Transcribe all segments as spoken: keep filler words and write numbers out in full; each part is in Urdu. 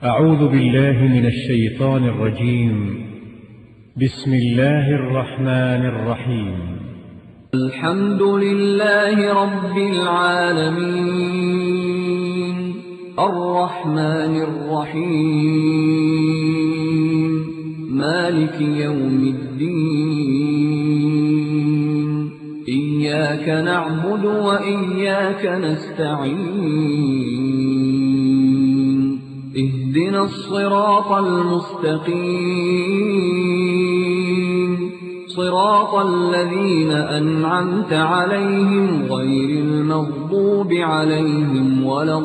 أعوذ بالله من الشيطان الرجيم. بسم الله الرحمن الرحيم. الحمد لله رب العالمين الرحمن الرحيم مالك يوم الدين إياك نعبد وإياك نستعين اهدنا الصراط المستقيم صراط الذين أنعمت عليهم غير المغضوب عليهم ولا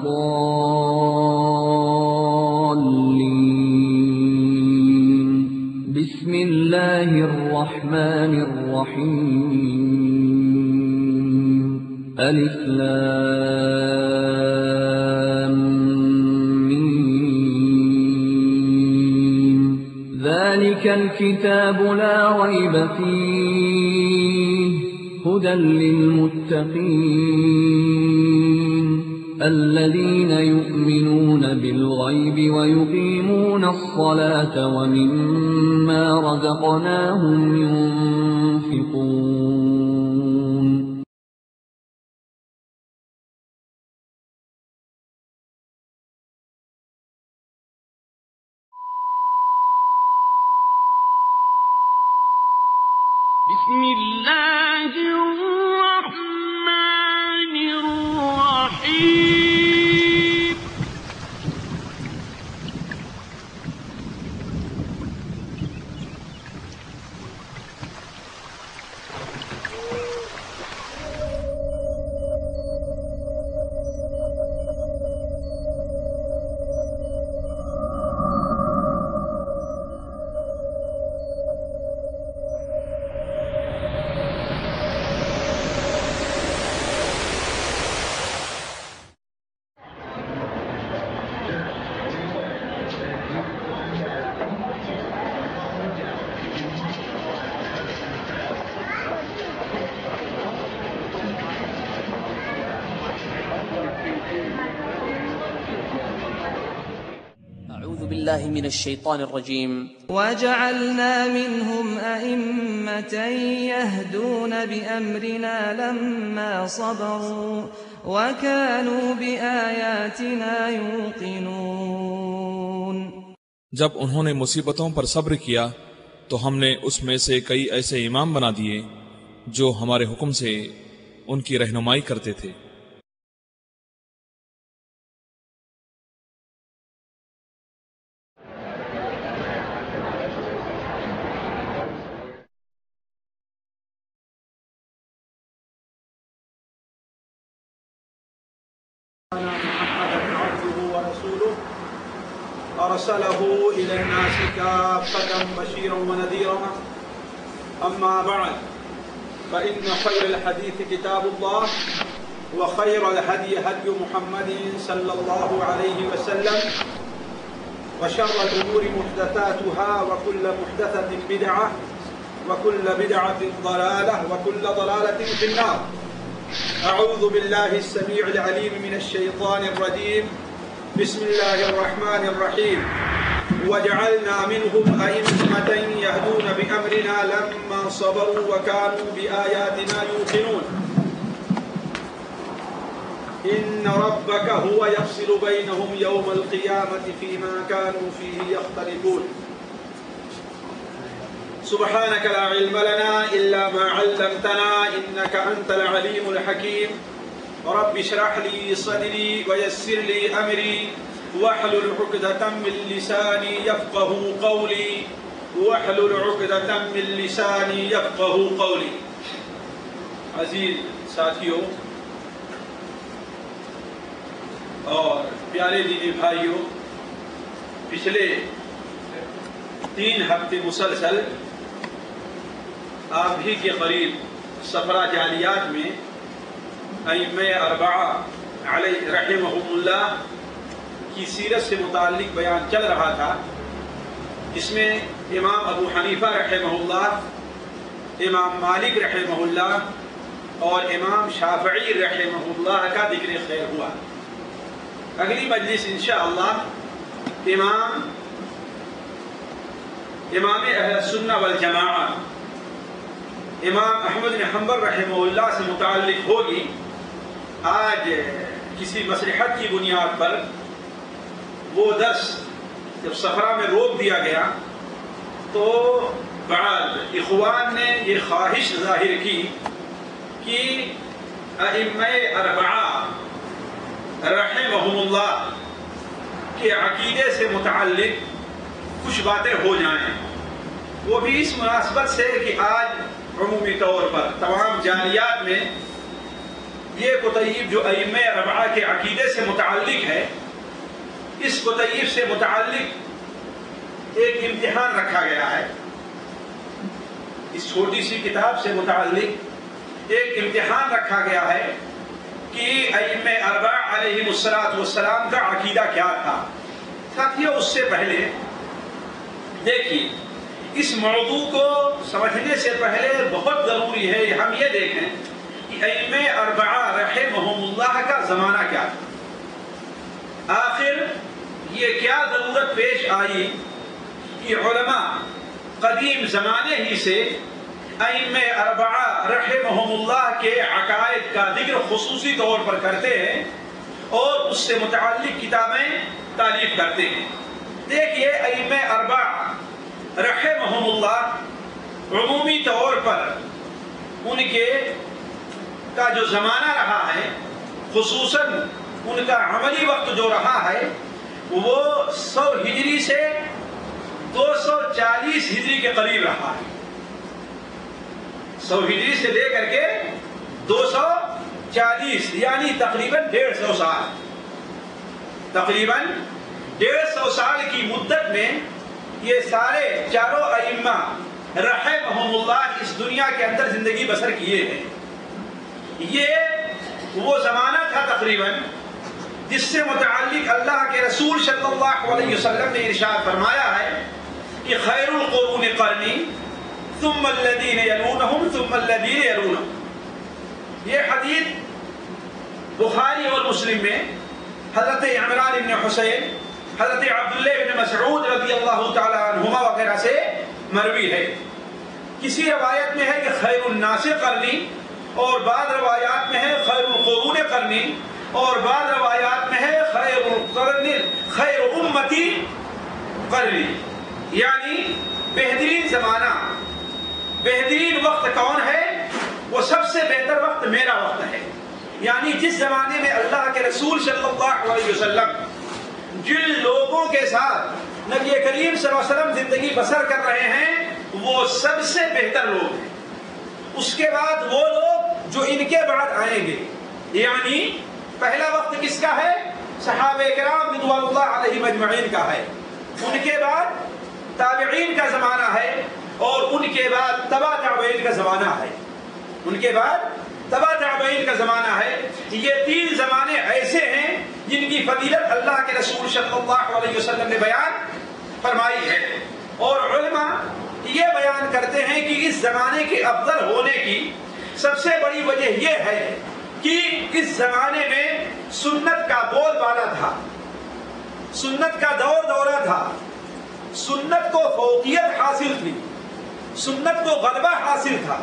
الضالين. بسم الله الرحمن الرحيم. ألف لام ذلك الكتاب لا ريب فيه هدى للمتقين الذين يؤمنون بالغيب ويقيمون الصلاة ومما رزقناهم ينفقون. بسم الله الرحمن الرحيم. أعوذ بالله من الشيطان الرجيم. وجعلنا منهم أئمة يهدون بأمرنا لما صبروا وكانوا بآياتنا يوقنون. جب انہوں نے مصیبتوں پر صبر کیا تو ہم نے اس میں سے کئی ایسے امام بنا دیے جو ہمارے حکم سے ان کی رہنمائی کرتے تھے. أرسله إلى الناس كافة بشيرا ونذيرا. أما بعد فإن خير الحديث كتاب الله وخير الهدي هدي محمد صلى الله عليه وسلم وشر الأمور محدثاتها وكل محدثة بدعة وكل بدعة ضلالة وكل ضلالة في النار. أعوذ بالله السميع العليم من الشيطان الرجيم. بسم الله الرحمن الرحيم. وجعلنا منهم أئمة يهدون بأمرنا لما صبروا وكانوا بآياتنا يوقنون. إن ربك هو يفصل بينهم يوم القيامة فيما كانوا فيه يختلفون. سبحانك لا علم لنا إلا ما علمتنا إنك أنت العليم الحكيم. رب اشرح لي صدري ويسر لي أمري واحلل عقدة من لساني يفقهوا قولي واحلل عقدة من لساني يفقهوا قولي. عزیز ساتھیوں اور پیارے دینی بھائیوں، پچھلے تین ہفتے مسلسل آپ ہی کے قریب سفرہ جالیات میں ائمہ اربعہ علیہ رحمہم اللہ کی سیرت سے متعلق بیان چل رہا تھا، جس میں امام ابو حنیفہ رحمہ اللہ، امام مالک رحمہ اللہ اور امام شافعی رحمہ اللہ کا ذکر خیر ہوا. اگلی مجلس انشاءاللہ امام امام اہل سنہ والجماعہ امام احمد بن حنبل رحمہ اللہ سے متعلق ہوگی. آج کسی مصلحت کی بنیاد پر وہ درس جب صفرا میں روک دیا گیا تو بعض اخوان نے یہ خواہش ظاہر کی کہ ائمہ اربعہ رحمہم اللہ کے عقیدے سے متعلق کچھ باتیں ہو جائیں، وہ بھی اس مناسبت سے کہ آج عمومی طور پر تمام جالیات میں یہ کتیب جو ائمہ اربعہ کے عقیدے سے متعلق ہے، اس کتیب سے متعلق ایک امتحان رکھا گیا ہے. اس چھوٹی سی کتاب سے متعلق ایک امتحان رکھا گیا ہے کہ ائمہ اربعہ علیہم الصلوۃ والسلام کا عقیدہ کیا تھا. ساتھیو، اس سے پہلے دیکھیے، اس موضوع کو سمجھنے سے پہلے بہت ضروری ہے ہم یہ دیکھیں کہ ائمہ اربعہ رحمہم اللہ کا زمانہ کیا تھا. آخر یہ کیا ضرورت پیش آئی کہ علماء قدیم زمانے ہی سے ائمہ اربعہ رحمہم اللہ کے عقائد کا ذکر خصوصی طور پر کرتے ہیں اور اس سے متعلق کتابیں تالیف کرتے ہیں. دیکھیے، ائمہ اربعہ رحمہم اللہ عمومی طور پر ان کے کا جو زمانہ رہا ہے، خصوصاً ان کا عملی وقت جو رہا ہے، وہ سو ہجری سے دو سو چالیس ہجری کے قریب رہا ہے. سو ہجری سے لے کر کے دو سو چالیس یعنی تقریباً ڈیڑھ سو سال تقریباً ڈیڑھ سو سال کی مدت میں یہ سارے چاروں ائمہ رحمہم اللہ اس دنیا کے اندر زندگی بسر کیے ہیں. یہ وہ زمانہ تھا تقریباً جس سے متعلق اللہ کے رسول صلی اللہ علیہ وسلم نے ارشاد فرمایا ہے کہ خیر القرون قرنی ثم الذین یلونہم ثم الذین یلونہم. یہ حدیث بخاری اور مسلم میں حضرت عمران بن حسین، حضرت عبداللہ بن مسعود رضی اللہ تعالی عنہما وغیرہ سے مروی ہے. کسی روایت میں ہے کہ خیر الناس قرنی، اور بعض روایات میں ہے خیر القرون قرنی، اور بعض روایات میں ہے خیر القرن خیر امتی قرنی، یعنی بہترین زمانہ، بہترین وقت کون ہے؟ وہ سب سے بہتر وقت میرا وقت ہے. یعنی جس زمانے میں اللہ کے رسول صلی اللہ علیہ وسلم جن لوگوں کے ساتھ نبی کریم صلی اللہ علیہ وسلم زندگی بسر کر رہے ہیں وہ سب سے بہتر لوگ ہیں. اس کے بعد وہ لوگ جو ان کے بعد آئیں گے، یعنی پہلا وقت کس کا ہے؟ صحابہ کرام رضوان اللہ علیہم اجمعین کا ہے. ان کے بعد تابعین کا زمانہ ہے، اور ان کے بعد تبع تابعین کا زمانہ ہے. ان کے بعد تبع تابعین کا زمانہ ہے. یہ تین زمانے ایسے ہیں جن کی فضیلت اللہ کے رسول صلی اللہ علیہ وسلم نے بیان فرمائی ہے، اور علماء یہ بیان کرتے ہیں کہ اس زمانے کے افضل ہونے کی سب سے بڑی وجہ یہ ہے کہ اس زمانے میں سنت کا بول بالا تھا، سنت کا دور دورہ تھا، سنت کو فوقیت حاصل تھی، سنت کو غلبہ حاصل تھا.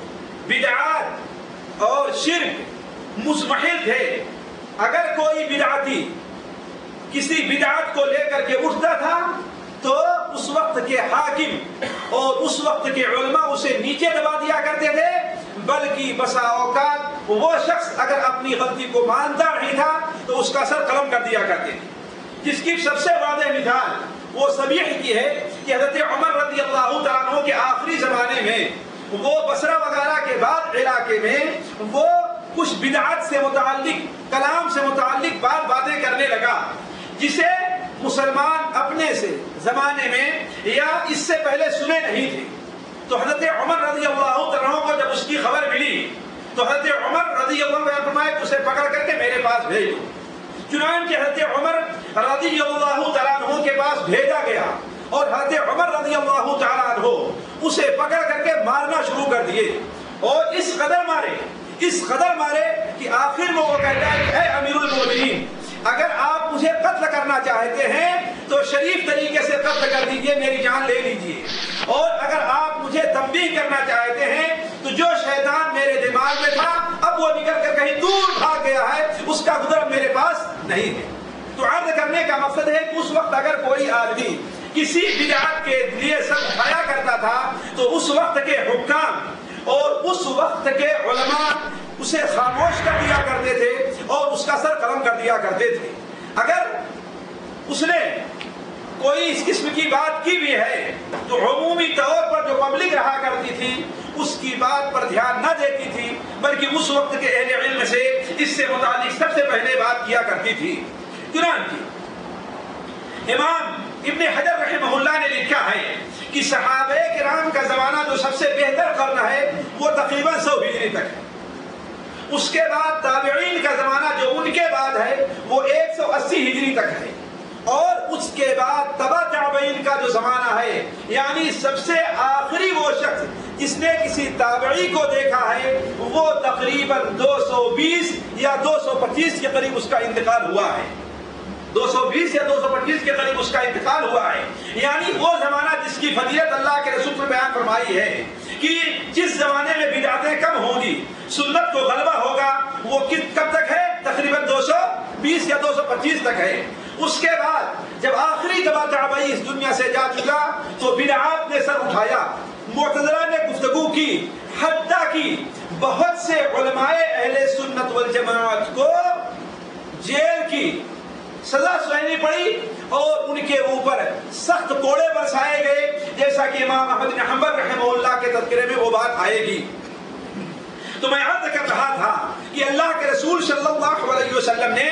بدعات اور شرک مزمحل تھے. اگر کوئی بدعتی کسی بدعت کو لے کر کے اٹھتا تھا تو اس وقت کے حاکم اور اس وقت کے علماء اسے نیچے دبا دیا کرتے تھے، بلکہ بسا اوقات وہ شخص اگر اپنی غلطی کو مانتا نہیں تھا تو اس کا سر قلم کر دیا کرتے تھے. جس کی سب سے واضح مثال وہ صبیح کی ہے کہ حضرت عمر رضی اللہ تعالیٰ عنہ کے آخری زمانے میں وہ بصرہ وغیرہ کے بعد علاقے میں وہ کچھ بدعات سے متعلق، کلام سے متعلق بات باتیں کرنے لگا، جسے مسلمان اپنے سے زمانے میں یا اس سے پہلے سنے نہیں تھے. تو حضرت عمر رضی اللہ عنہ کو جب اس کی خبر ملی تو حضرت عمر رضی اللہ عنہ فرمائے اسے پکڑ کر کے میرے پاس بھیج دو. چنانچہ حضرت عمر رضی اللہ تعالیٰ عنہ کے پاس بھیجا گیا، اور حضرت عمر رضی اللہ تعالیٰ عنہ اسے پکڑ کر کے مارنا شروع کر دیے، اور اس قدر مارے اس قدر مارے کہ آخر میں وہ کہتا ہے کہ اے امیر المومنین، اگر آپ مجھے قتل کرنا چاہتے ہیں تو شریف طریقے سے قتل کر دیجئے، میری جان لے لیجئے، اور اگر آپ مجھے تنبیہ کرنا چاہتے ہیں تو جو شیطان میرے دماغ میں تھا اب وہ نکل کر کہیں دور بھاگ گیا ہے، اس کا گزر میرے پاس نہیں ہے۔ تو عرض کرنے کا مقصد ہے کہ اس وقت اگر کوئی آدمی کسی بدعت کے لیے سر اٹھایا کرتا تھا تو اس وقت کے حکام اور اس وقت کے علماء اسے خاموش کر دیا کرتے تھے اور اس کا سر قلم کر دیا کرتے تھے۔ اگر اس نے کوئی اس قسم کی بات کی بھی ہے تو عمومی طور پر جو پبلک رہا کرتی تھی اس کی بات پر دھیان نہ دیتی تھی، بلکہ اس وقت کے اہل علم سے اس سے متعلق سب سے پہلے بات کیا کرتی تھی۔ چنانچہ امام ابن حجر رحمہ اللہ نے لکھا ہے کہ صحابہ کرام کا زمانہ جو سب سے بہتر قرن ہے وہ تقریباً سو ہجری تک ہے۔ اس کے بعد تابعین کا زمانہ جو ان کے بعد ہے وہ ایک سو اسی ہجری تک ہے، اور اس کے بعد تبع تابعین کا جو زمانہ ہے یعنی سب سے آخری وہ شخص جس نے کسی تابعی کو دیکھا ہے وہ تقریباً دو سو بیس یا دو سو پچیس کے قریب اس کا انتقال ہوا ہے، دو سو بیس یا دو سو پچیس کے قریب اس کا انتقال ہوا ہے۔ یعنی وہ زمانہ جس کی فضیلت اللہ کے رسول نے بیان فرمائی ہے کہ جس زمانے میں بدعتیں کم ہوں گی، سنت کو غلبہ ہوگا، وہ کب تک ہے؟ تقریباً دو سو بیس یا دو سو پچیس تک ہے۔ اس کے بعد جب آخری تبع تابعی اس دنیا سے جا چکا تو بدعات نے سر اٹھایا، معتزلہ نے گفتگو کی، حتیٰ کی بہت سے علماء اہل سنت والجماعت کو جیل کی سزا سنانی پڑی اور ان کے اوپر سخت کوڑے برسائے گئے، جیسا کہ امام احمد بن حنبل رحمہ اللہ کے تذکرے میں وہ بات آئے گی۔ تو میں عرض کر رہا تھا کہ اللہ کے رسول صلی اللہ علیہ وسلم نے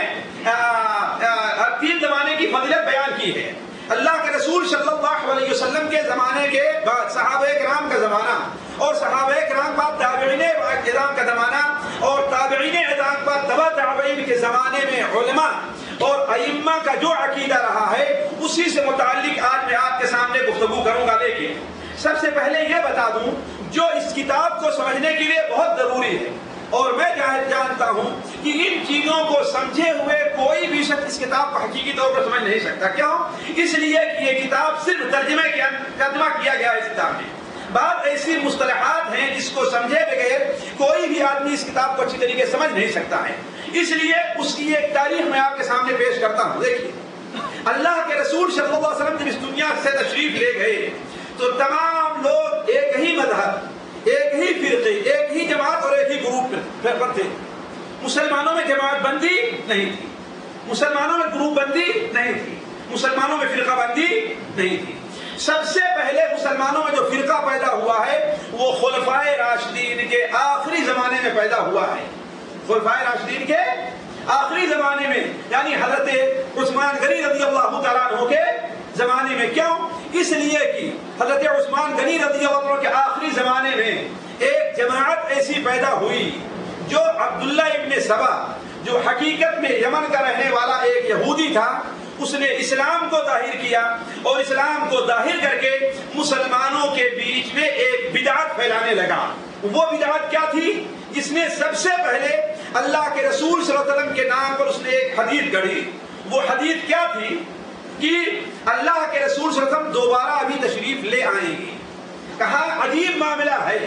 تین زمانے کی فضیلت بیان کی ہے۔ اللہ کے رسول صلی اللہ علیہ وسلم کے زمانے کے بعد صحابہ کرام کا زمانہ، اور صحابہ کرام بعد تابعین کرام کا زمانہ، اور تابعین کرام بعد تبع تابعین کے زمانے میں علماء اور ائمہ کا جو عقیدہ رہا ہے اسی سے متعلق آج میں آپ کے سامنے گفتگو کروں گا۔ لیکن سب سے پہلے یہ بتا دوں جو اس کتاب کو سمجھنے کے لیے بہت ضروری ہے، اور میں جانتا ہوں کہ ان چیزوں کو سمجھے ہوئے کوئی بھی شخص اس کتاب کو حقیقی طور پر سمجھ نہیں سکتا۔ کیوں؟ اس لیے کہ یہ کتاب صرف ترجمے کے ترجمہ کیا گیا ہے۔ اس کتاب میں بعض ایسی مصطلحات ہیں جس کو سمجھے بغیر کوئی بھی آدمی اس کتاب کو اچھی طریقے سے سمجھ نہیں سکتا ہے، اس لیے اس کی ایک تاریخ میں آپ کے سامنے پیش کرتا ہوں۔ دیکھیے، اللہ کے رسول صلی اللہ علیہ وسلم جب اس دنیا سے تشریف لے گئے تو تمام لوگ ایک ہی مذہب، ایک ہی فرقے، ایک ہی جماعت اور ایک ہی گروپ پر تھے۔ مسلمانوں میں جماعت بندی نہیں تھی، مسلمانوں میں گروپ بندی نہیں تھی، مسلمانوں میں فرقہ بندی نہیں تھی۔ سب سے پہلے مسلمانوں میں جو فرقہ پیدا ہوا ہے وہ خلفائے راشدین کے آخری زمانے میں پیدا ہوا ہے۔ خلفائے راشدین کے آخری زمانے میں یعنی حضرت عثمان غنی رضی اللہ تعالیٰ عنہ کے زمانے میں۔ کیوں؟ اس لیے کہ حضرت عثمان غنی رضی اللہ عنہ کے آخری زمانے میں ایک جماعت ایسی پیدا ہوئی جو عبداللہ ابن سبا، جو حقیقت میں یمن کا رہنے والا ایک یہودی تھا، اس نے اسلام کو ظاہر کیا اور اسلام کو ظاہر کر کے مسلمانوں کے بیچ میں ایک بدعت پھیلانے لگا۔ وہ بدعت کیا تھی؟ جس نے سب سے پہلے اللہ کے رسول صلی اللہ علیہ وسلم کے نام پر اس نے ایک حدیث گڑھی۔ وہ حدیث کیا تھی کہ اللہ کے رسول صلی اللہ علیہ وسلم دوبارہ ابھی تشریف لے آئیں گے۔ کہا عجیب معاملہ ہے،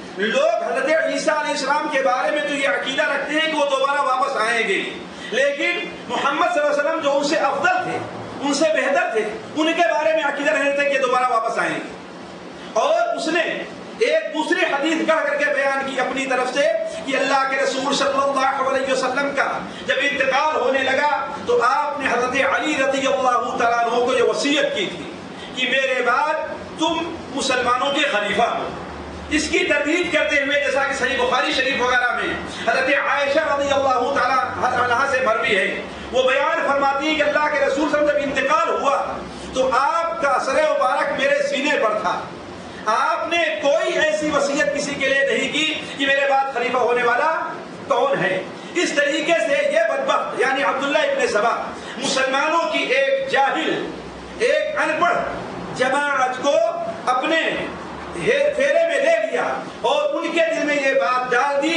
لوگ حضرت عیسیٰ علیہ السلام کے بارے میں تو یہ عقیدہ رکھتے ہیں کہ وہ دوبارہ واپس آئیں گے، لیکن محمد صلی اللہ علیہ وسلم جو ان سے افضل تھے، ان سے بہتر تھے، ان کے بارے میں عقیدہ رہتے تھے کہ دوبارہ واپس آئیں گے۔ اور اس نے ایک دوسری حدیث گڑھ کر کے بیان کی اپنی طرف سے کہ اللہ کے رسول صلی اللہ علیہ وسلم کا جب انتقال ہونے لگا تو آپ نے حضرت علی رضی اللہ تعالیٰ عنہ کو یہ وصیت کی تھی کہ میرے بعد تم مسلمانوں کے خلیفہ ہو۔ اس کی تردید کرتے ہوئے جیسا کہ صحیح بخاری شریف وغیرہ میں حضرت عائشہ رضی اللہ تعالیٰ عنہا سے مروی ہے، وہ بیان فرماتی ہے کہ اللہ کے رسول صلی اللہ علیہ وسلم جب انتقال ہوا تو آپ کا سر مبارک میرے سینے پر تھا۔ آپ نے کوئی ایسی وصیت کسی کے لیے نہیں کی کہ میرے بعد خلیفہ ہونے والا کون ہے۔ اس طریقے سے یہ بدبخت یعنی عبداللہ ابن سبا مسلمانوں کی ایک جاہل، ایک ان پڑھ جماعت کو اپنے پھیرے میں لے لیا اور ان کے دل میں یہ بات ڈال دی کہ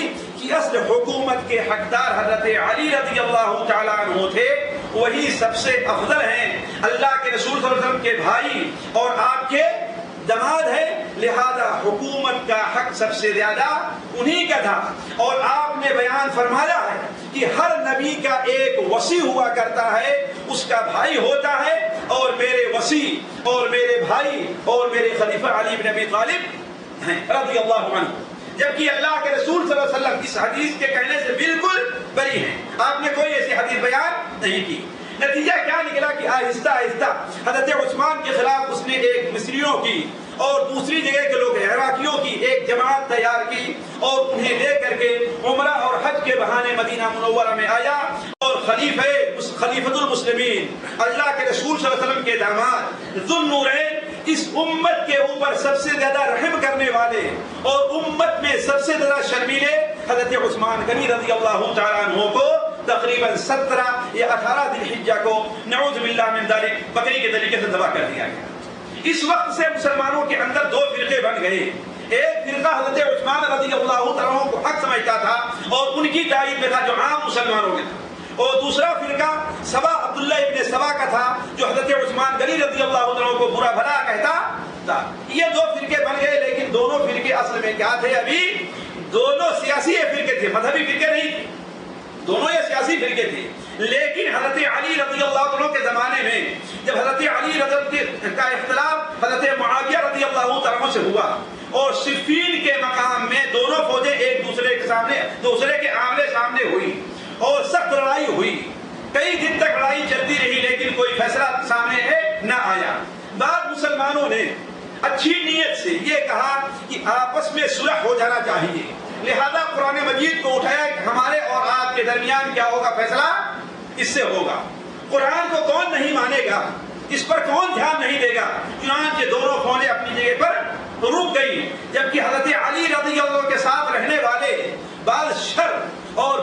کہ اصل حکومت کے حقدار حضرت علی رضی اللہ تعالیٰ عنہ تھے، وہی سب سے افضل ہیں، اللہ کے رسول صلی اللہ علیہ وسلم کے بھائی اور آپ کے داماد ہے، لہذا حکومت کا حق سب سے زیادہ انہی کا تھا۔ اور آپ نے بیان فرمایا ہے کہ ہر نبی کا ایک وصی ہوا کرتا ہے، اس کا بھائی ہوتا ہے، اور میرے وصی اور میرے بھائی اور میرے خلیفہ علی بن ابی طالب ہیں رضی اللہ عنہ، جبکہ اللہ کے رسول صلی اللہ علیہ وسلم اس حدیث کے کہنے سے بالکل بری ہیں، آپ نے کوئی ایسی حدیث بیان نہیں کی۔ نتیجہ کیا نکلا کہ آہستہ آہستہ حضرت عثمان کے خلاف اس نے ایک مصریوں کی اور دوسری جگہ کے لوگ عراقیوں کی ایک جماعت تیار کی، اور انہیں لے کر کے عمرہ اور حج کے بہانے مدینہ منورہ میں آیا، اور خلیفہ خلیفۃ المسلمین اللہ کے رسول صلی اللہ علیہ وسلم کے داماد ذو النورین، اس امت کے اوپر سب سے زیادہ رحم کرنے والے اور امت میں سب سے زیادہ شرمیلے حضرت عثمان غنی رضی اللہ تعالیٰ عنہ کو تقریباً سترہ یا اٹھارہ ذی الحجہ کو نعوذ باللہ من ذلک بکری کے طریقے سے ذبح کر دیا گیا۔ اس وقت سے مسلمانوں کے اندر دو فرقے بن گئے، ایک فرقہ حضرت عثمان رضی اللہ تعالیٰ عنہ کو حق سمجھتا تھا اور ان کی تائید میں تھا جو عام مسلمانوں میں تھا، اور دوسرا فرقہ سبا عبداللہ ابن سبا کا تھا جو حضرت عثمان غنی رضی اللہ عنہ کو برا بھلا کہتا تھا۔ یہ دو فرقے بن گئے، لیکن دونوں فرقے اصل میں کیا تھے؟ ابھی دونوں سیاسی فرقے تھے، مذہبی فرقے نہیں تھے، دونوں یہ سیاسی فرقے تھے۔ لیکن حضرت علی رضی اللہ عنہ کے زمانے میں جب حضرت علی رضی کا اختلاف حضرت معاویہ رضی اللہ عنہ سے ہوا، اور صفین کے مقام میں دونوں فوجیں ایک دوسرے کے سامنے دوسرے کے آمنے سامنے ہوئی اور سخت لڑائی ہوئی، کئی دن تک لڑائی چلتی رہی لیکن کوئی فیصلہ سامنے نہ آیا۔ بعض مسلمانوں نے اچھی نیت سے یہ کہا کہ آپس میں صلح ہو جانا چاہیے، لہذا قرآن مجید کو اٹھایا کہ ہمارے اور آپ کے درمیان کیا ہوگا؟ فیصلہ اس سے ہوگا۔ قرآن کو کون نہیں مانے گا؟ اس پر کون دھیان نہیں دے گا؟ چنانچہ دونوں فوجیں اپنی جگہ پر رک گئی، جبکہ حضرت علی رضی اللہ عنہ کے ساتھ رہنے والے بعض شر اور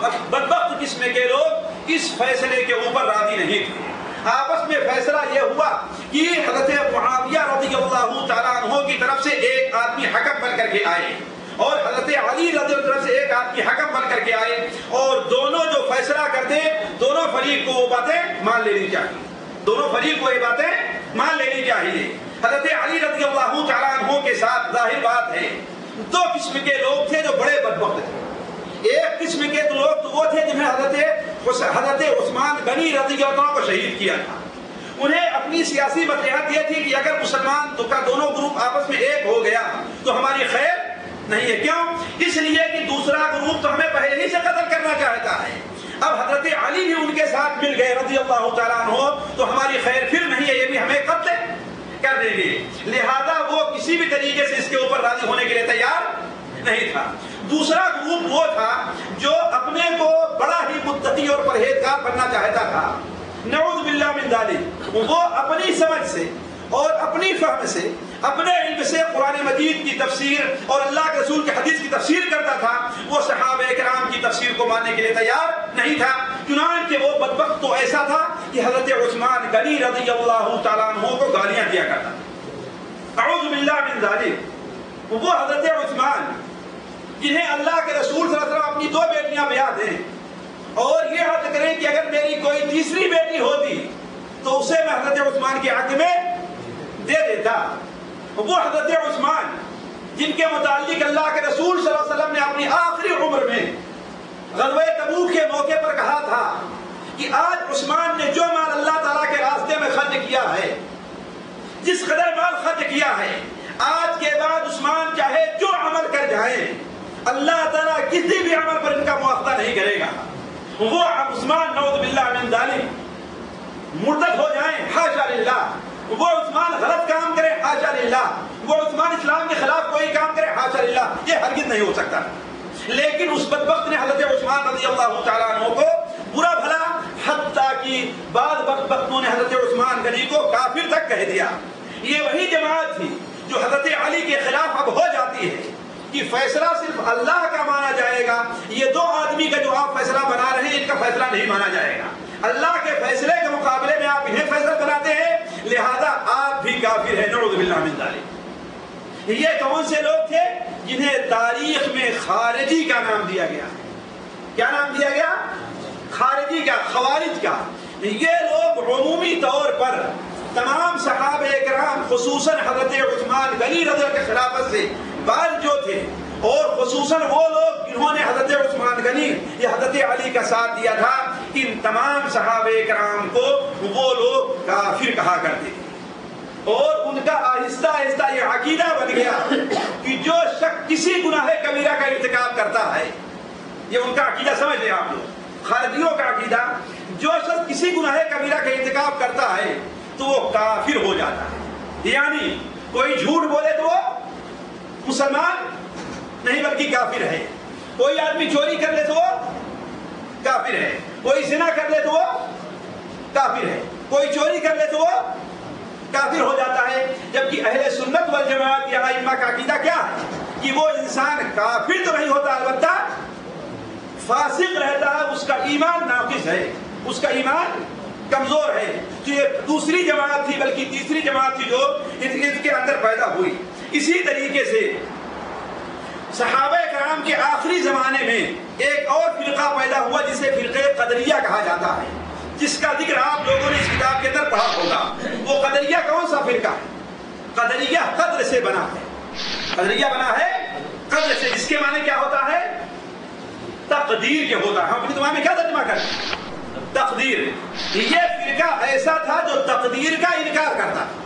بدبخت قسم کے لوگ اس فیصلے کے اوپر راضی نہیں تھے۔ آپس میں فیصلہ یہ ہوا کہ حضرت معاویہ رضی اللہ تعالیٰ عنہ کی طرف سے ایک آدمی حکم بن کر کے آئے، اور حضرت علی رضی اللہ عنہ کی طرف سے ایک آدمی حکم بن کر کے آئے، اور دونوں جو فیصلہ کرتے دونوں فریق کو وہ باتیں مان لینی چاہیے، دونوں فریق کو یہ باتیں مان لینی چاہیے۔ حضرت علی رضی اللہ تعالیٰ عنہ کے ساتھ ظاہر بات ہے دو قسم کے لوگ تھے جو بڑے بدبخت تھے۔ ایک قسم کے لوگ تو وہ تھے جنہیں حضرت حضرت عثمان غنی رضی اللہ عنہ کو شہید کیا تھا، انہیں اپنی سیاسی مصلحت یہ تھی کہ اگر مسلمان کا دونوں گروپ آپس میں ایک ہو گیا تو ہماری خیر نہیں ہے۔ کیوں؟ اس لیے کہ دوسرا گروپ تو ہمیں پہلے ہی سے قتل کرنا چاہتا ہے، اب حضرت علی بھی ان کے ساتھ مل گئے رضی اللہ تعالیٰ عنہ، تو ہماری خیر پھر نہیں ہے، یہ بھی ہمیں قتل کر دیں گے، لہذا وہ کسی بھی طریقے سے اس کے اوپر راضی ہونے کے لیے تیار نہیں تھا۔ دوسرا گروپ وہ تھا جو اپنے کو بڑا ہی متقی اور پرہیزگار بننا چاہتا تھا، نعوذ باللہ من ذالک، وہ اپنی سمجھ سے اور اپنی فہم سے اپنے علم سے قرآن مجید کی تفسیر اور اللہ کے رسول کی حدیث کی تفسیر کرتا تھا، وہ صحابہ کرام کی تفسیر کو ماننے کے لیے تیار نہیں تھا۔ چنانچہ وہ بدبخت تو ایسا تھا کہ حضرت عثمان غنی رضی اللہ تعالیٰ عنہ کو گالیاں دیا کرتا تھا، اعوذ باللہ من ذالک۔ وہ حضرت عثمان جنہیں اللہ کے رسول صلی اللہ علیہ وسلم اپنی دو بیٹیاں بیان دیں اور یہ حد کریں کہ اگر میری کوئی تیسری بیٹی ہوتی تو اسے میں حضرت عثمان کے حق میں دے دیتا۔ وہ حضرت عثمان جن کے متعلق اللہ کے رسول صلی اللہ علیہ وسلم نے اپنی آخری عمر میں غزوہ تبوک کے موقع پر کہا تھا کہ آج عثمان نے جو مال اللہ تعالیٰ کے راستے میں خرچ کیا ہے، جس قدر مال خرچ کیا ہے، آج کے بعد عثمان چاہے جو عمل کر جائیں اللہ تعالیٰ کسی بھی عمل پر ان کا مواخذہ نہیں کرے گا۔ وہ عثمان نعوذ باللہ من ذالک مرتد ہو جائیں، حاشا للہ، وہ عثمان غلط کام کرے، حاشا للہ، وہ عثمان اسلام کے خلاف کوئی کام کرے، حاشا للہ، یہ ہرگز نہیں ہو سکتا۔ لیکن اس بدبخت نے حضرت عثمان رضی اللہ تعالیٰ عنہ کو برا بھلا، حتیٰ کہ بعض بدبختوں نے حضرت عثمان غنی کو کافر تک کہہ دیا۔ یہ وہی جماعت تھی جو حضرت علی کے خلاف اب ہو جاتی ہے کہ فیصلہ صرف اللہ کا مانا جائے گا، یہ دو آدمی کا جو آپ فیصلہ بنا رہے ہیں ان کا فیصلہ نہیں مانا جائے گا، اللہ کے فیصلے کے مقابلے میں آپ انہیں فیصلہ بناتے ہیں، لہذا آپ بھی کافر ہیں، نعوذ باللہ من ذالک۔ یہ کون سے لوگ تھے جنہیں تاریخ میں خارجی کا نام دیا گیا ہے. کیا نام دیا گیا؟ خارجی کا، خوارج کا. یہ لوگ عمومی طور پر تمام صحابہ کرام خصوصاً حضرت عثمان غنی رضی اللہ کے خلافت سے بعد جو تھے، اور خصوصاً وہ لوگ جنہوں نے حضرت عثمان غنی یا حضرت علی کا ساتھ دیا تھا، ان تمام صحابہ کرام کو وہ لوگ کافر کہا کرتے تھے. اور ان کا آہستہ آہستہ یہ عقیدہ بن گیا کہ جو شخص کسی گناہ کبیرہ کا ارتکاب کرتا ہے، یہ ان کا عقیدہ سمجھ لیں آپ لوگ، خارجیوں کا عقیدہ، جو شخص کسی گناہ کبیرہ کا ارتکاب کرتا ہے تو وہ کافر ہو جاتا ہے. یعنی کوئی جھوٹ بولے تو وہ مسلمان نہیں بلکہ کافر ہے، کوئی آدمی چوری کر لے تو وہ کافر ہے، کوئی زنا کر لے تو وہ کافر ہے، کوئی چوری کر لے تو وہ کافر ہو جاتا ہے. جبکہ اہل سنت والجماعت یا ائمہ کا عقیدہ کیا ہے کہ وہ انسان کافر تو نہیں ہوتا، البتہ فاسق رہتا ہے، اس کا ایمان ناقص ہے، اس کا ایمان کمزور ہے. تو یہ دوسری جماعت تھی، بلکہ تیسری جماعت تھی جو اس کے اندر پیدا ہوئی. اسی طریقے سے صحابہ کرام کے آخری زمانے میں ایک اور فرقہ پیدا ہوا جسے فرقہ قدریہ کہا جاتا ہے، جس کا ذکر آپ لوگوں نے اس کتاب کے اندر پڑھا ہوگا. وہ قدریہ کون سا فرقہ ہے؟ قدریہ قدر سے بنا ہے. قدریہ بنا ہے قدر سے، جس کے معنی کیا ہوتا ہے؟ تقدیر کے ہوتا ہے. ہم اپنی زبان میں کیا ترجمہ کرتے ہیں؟ تقدیر. یہ فرقہ ایسا تھا جو تقدیر کا انکار کرتا تھا.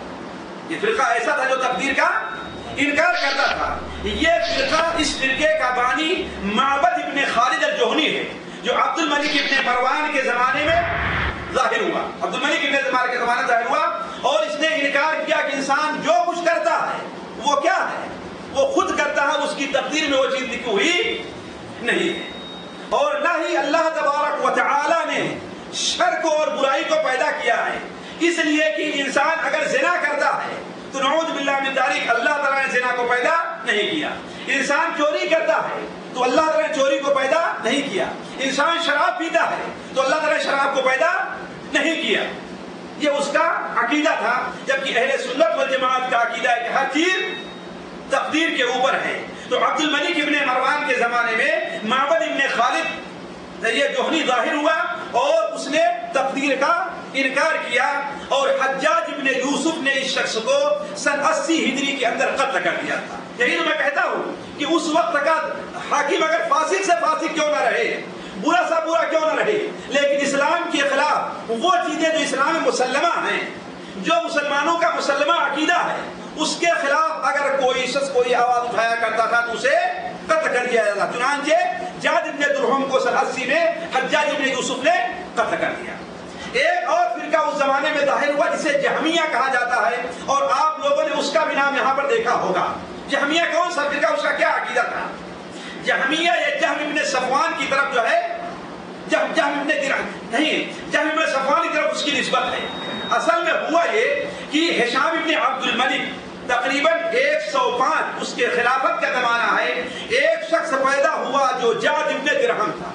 یہ فرقہ ایسا تھا جو تقدیر کا انکار کرتا تھا. یہ فرقہ، اس فرقے کا بانی معبد ابن خالد الجہنی ہے، جو عبد الملک ابن مروان کے زمانے میں ظاہر ہوا. عبد الملک ابن مروان کے زمانے میں ظاہر ہوا، اور اس نے انکار کیا کہ انسان جو کچھ کرتا ہے وہ کیا ہے؟ وہ خود کرتا ہے، اس کی تقدیر میں وہ چیز لکھی ہوئی نہیں ہے. اور نہ ہی اللہ تبارک و تعالی نے شر کو اور برائی کو پیدا کیا ہے اس لیے کہ انسان اگر زنا کرتا ہے تو نعوذ باللہ من ذالک، اللہ تعالیٰ نے زنا کو پیدا نہیں کیا. انسان چوری کرتا ہے تو اللہ تعالیٰ نے چوری کو پیدا نہیں کیا. انسان شراب پیتا ہے تو اللہ تعالیٰ نے شراب کو پیدا نہیں کیا. یہ اس کا عقیدہ تھا. جبکہ اہل سنت والجماعت کا عقیدہ ہے کہ ہر چیز تقدیر کے اوپر ہے. تو عبد الملک ابن مروان کے زمانے میں معبد ابن خالد یہ جوہنی ظاہر ہوا، اور اس نے تقدیر کا انکار کیا، اور حجاج ابن یوسف نے اس شخص کو سن اسی ہجری کے اندر قتل کر دیا تھا. یہی تو میں کہتا ہوں کہ اس وقت کا حاکم اگر فاسق سے فاسق کیوں نہ رہے، برا سا برا کیوں نہ رہے، لیکن اسلام کے خلاف وہ چیزیں جو اسلام میں مسلمہ ہیں، جو مسلمانوں کا مسلمہ عقیدہ ہے، اس کے خلاف اگر کوئی شخص کوئی آواز اٹھایا کرتا تھا تو اسے قتل کر دیا جاتا. چنانچہ جاد ابن درہم کو سن اسی میں حجاج ابن یوسف نے قتل کر دیا. ایک اور فرقہ اس زمانے میں ظاہر ہوا جسے جہمیہ کہا جاتا ہے، اور آپ لوگوں نے اس کا بھی نام یہاں پر دیکھا ہوگا. جہمیہ کون سا فرقہ، اس کا کیا عقیدہ تھا؟ جہمیہ یا جہم ابن صفوان کی طرف جو ہے، جہم جہم ابن درہم نہیں، جہم ابن صفوان کی طرف اس کی نسبت ہے. اصل میں ہوا یہ کہ ہشام ابن عبد الملک تقریباً ایک سو پانچ اس کے خلافت کا زمانہ ہے، ایک شخص پیدا ہوا جو جاد ابن درہم تھا.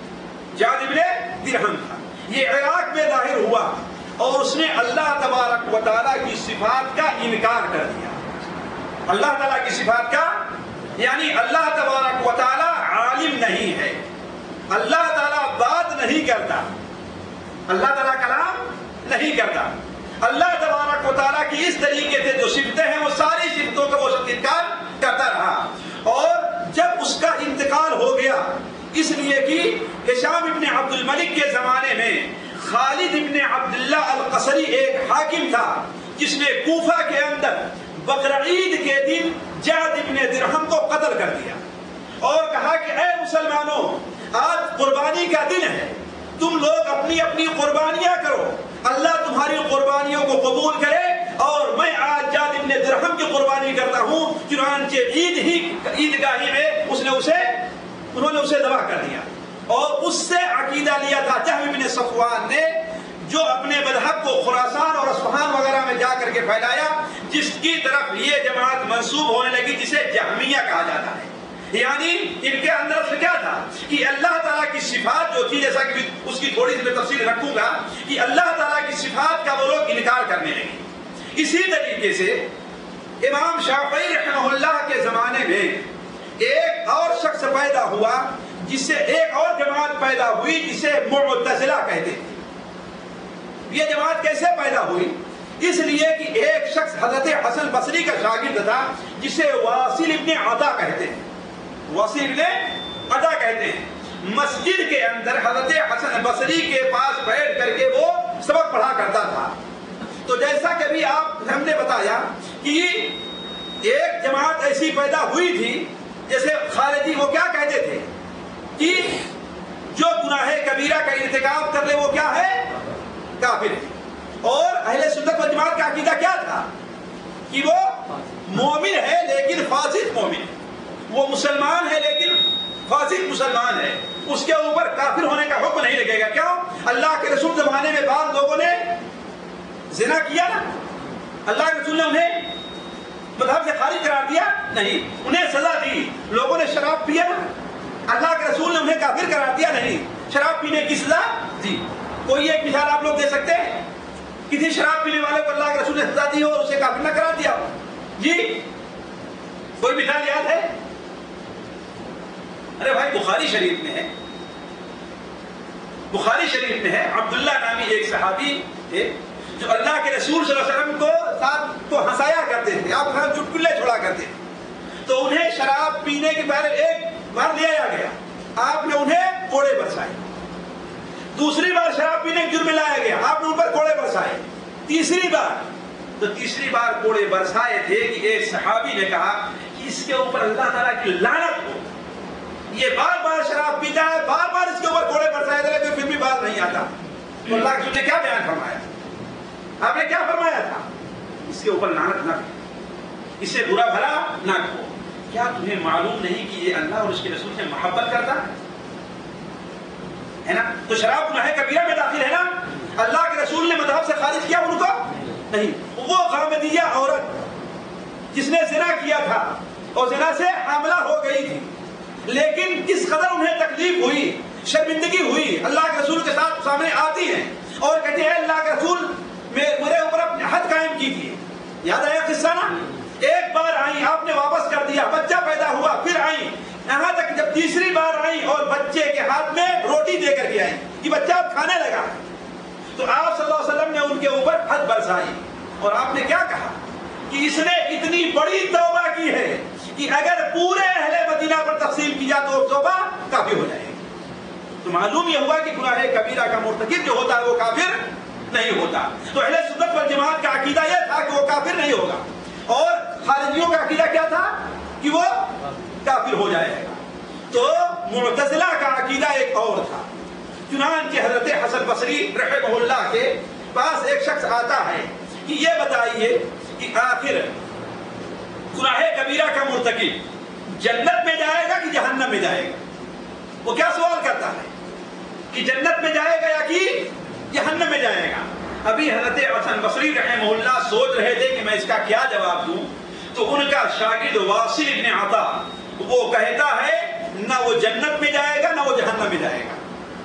جاد ابن درہم تھا. یہ عراق میں ظاہر ہوا، اور اس نے اللہ تبارک و تعالیٰ کی صفات کا انکار کر دیا. اللہ تعالیٰ کی صفات کا، یعنی اللہ تبارک و تعالیٰ عالم نہیں ہے، اللہ تعالیٰ بات نہیں کرتا، اللہ تعالیٰ کلام نہیں کرتا. اللہ تبارک و تعالیٰ کی اس طریقے سے جو صفتیں ہیں وہ ساری صفتوں کا وہ انکار کرتا رہا. اور جب اس کا انتقال ہو گیا، اس لیے کہ ہشام ابن عبد الملک کے زمانے میں خالد ابن عبداللہ القصری ایک حاکم تھا، جس نے کوفہ کے اندر بقرعید کے دن جاد ابن درہم کو قتل کر دیا، اور کہا کہ اے مسلمانوں، آج قربانی کا دن ہے، تم لوگ اپنی اپنی قربانیاں کرو، اللہ تمہاری قربانیوں کو قبول کرے، اور میں آج جاد ابن درہم کی قربانی کرتا ہوں. چنانچہ عید ہی عید گاہی میں اس نے اسے انہوں نے اسے ذبح کر دیا. اور اس سے عقیدہ لیا تھا جہم ابن صفوان نے، جو اپنے مذہب کو خراسان اور اصفہان وغیرہ میں جا کر کے پھیلایا، جس کی طرف یہ جماعت منسوب ہونے لگی جسے جہمیہ کہا جاتا ہے. یعنی ان کے اندر سے کیا تھا کہ اللہ تعالیٰ کی صفات جو تھی، جیسا کہ اس کی تھوڑی سی میں تفصیل رکھوں گا، کہ اللہ تعالیٰ کی صفات کا وہ لوگ انکار کرنے لگے. اسی طریقے سے امام شافعی رحمہ اللہ کے زمانے میں ایک اور شخص پیدا ہوا جس سے ایک اور جماعت پیدا ہوئی جسے معتزلہ کہتے ہیں. یہ جماعت کیسے پیدا ہوئی؟ اس لیے کہ ایک شخص حضرت حسن بصری کا شاگرد تھا جسے واصل ابن عطا کہتے ہیں. واصل ابن عطا کہتے ہیں. مسجد کے اندر حضرت حسن بصری کے پاس بیٹھ کر کے وہ سبق پڑھا کرتا تھا. تو جیسا کہ بھی آپ ہم نے بتایا کہ ایک جماعت ایسی پیدا ہوئی تھی جیسے خارجی وہ کیا کہتے تھے کہ جو گناہ کبیرہ کا ارتکاب کر لے وہ کیا ہے؟ کافر ہے. اور اہل سنت والجماعت کا عقیدہ کیا تھا کہ وہ مومن ہے لیکن فاسق مومن ہے. وہ مسلمان ہے لیکن فاسق مسلمان ہے. اس کے اوپر کافر ہونے کا حکم نہیں لگے گا. کیوں؟ اللہ کے رسول زمانے میں بعض لوگوں نے زنا کیا نا, اللہ کے رسول نے انہیں مذہب سے خارج قرار دیا نہیں, انہیں سزا دی. لوگوں نے شراب پیا نا, اللہ کے رسول نے انہیں کافر قرار دیا نہیں, شراب پینے کی سزا دی. کوئی ایک مثال آپ لوگ دے سکتے ہیں کسی شراب پینے والے کو اللہ کے رسول نے سزا دی ہو اور اسے کافر نہ قرار دیا ہو؟ جی کوئی مثال یاد ہے؟ ارے بھائی بخاری شریف میں ہے, بخاری شریف میں ہے عبداللہ نامی ایک صحابی تھے جو اللہ کے رسول صلی اللہ علیہ وسلم کو ساتھ کو ہنسایا کرتے تھے, آپ خان چٹکلے چھوڑا کرتے تھے. تو انہیں شراب پینے کے بارے ایک بار لے آیا گیا, آپ نے انہیں کوڑے برسائے. دوسری بار شراب پینے کے جرم میں لایا گیا, آپ نے ان پر کوڑے برسائے. تیسری بار تو تیسری بار کوڑے برسائے تھے کہ ایک صحابی نے کہا کہ اس کے اوپر اللہ تعالیٰ کی لعنت ہو, یہ بار بار شراب پیتا ہے, بار بار اس کے اوپر کوڑے برسائے تھے لیکن پھر بھی باز نہیں آتا. تو اللہ کے رسول نے کیا بیان فرمایا؟ آپ نے کیا فرمایا تھا؟ اس کے اوپر لعنت نہ کرو, اسے برا بھلا نہ کہو. کیا تمہیں معلوم نہیں کہ یہ اللہ اور اس کے رسول سے محبت کرتا ہے نا؟ تو شراب گناہ کبیرہ میں داخل ہے نا. اللہ کے رسول نے مذہب سے خارج کیا ان کو نہیں. وہ غامدیہ عورت جس نے زنا کیا تھا اور زنا سے حاملہ ہو گئی تھی, لیکن کس قدر انہیں تکلیف ہوئی, شرمندگی ہوئی, اللہ کے رسول کے ساتھ سامنے آتی ہیں اور کہتی ہے اللہ کے رسول میرے اوپر اپنے حد قائم کی تھی. یاد آیا قصہ نا؟ ایک بار آئی, آپ نے واپس کر دیا, بچہ پیدا ہوا, پھر آئی, یہاں تک جب تیسری بار آئی اور بچے کے ہاتھ میں روٹی دے کر کے آئی کہ بچہ اب کھانے لگا, تو آپ صلی اللہ علیہ وسلم نے ان کے اوپر حد برسائی اور آپ نے کیا کہا کہ اس نے اتنی بڑی توبہ کی ہے کہ اگر پورے اہل مدینہ پر تقسیم کی جائے تو توبہ کافی ہو جائے گی. تو معلوم یہ ہوا کہ گناہ کبیرہ کا مرتکب جو ہوتا ہے وہ کافر نہیں ہوتا. تو اہل سنت والجماعت کا عقیدہ یہ تھا کہ وہ کافر نہیں ہوگا, اور خارجیوں کا عقیدہ کیا تھا کہ وہ کافر ہو جائے گا. تو معتزلہ کا عقیدہ ایک اور تھا. چنانچہ حضرت حسن بصری رحمہ اللہ کے پاس ایک شخص آتا ہے کہ یہ بتائیے کہ آخر گناہ کبیرہ کا مرتکب جنت میں جائے گا کہ جہنم میں جائے گا؟ وہ کیا سوال کرتا ہے کہ جنت میں جائے گا یا کہ جہنم میں جائے گا. ابھی حضرت حسن بصری رحمہ اللہ سوچ رہے تھے کہ میں اس کا کیا جواب دوں, تو ان کا شاگرد واصل ابن عطا وہ کہتا ہے نہ وہ جنت میں جائے گا نہ وہ جہنم میں جائے گا,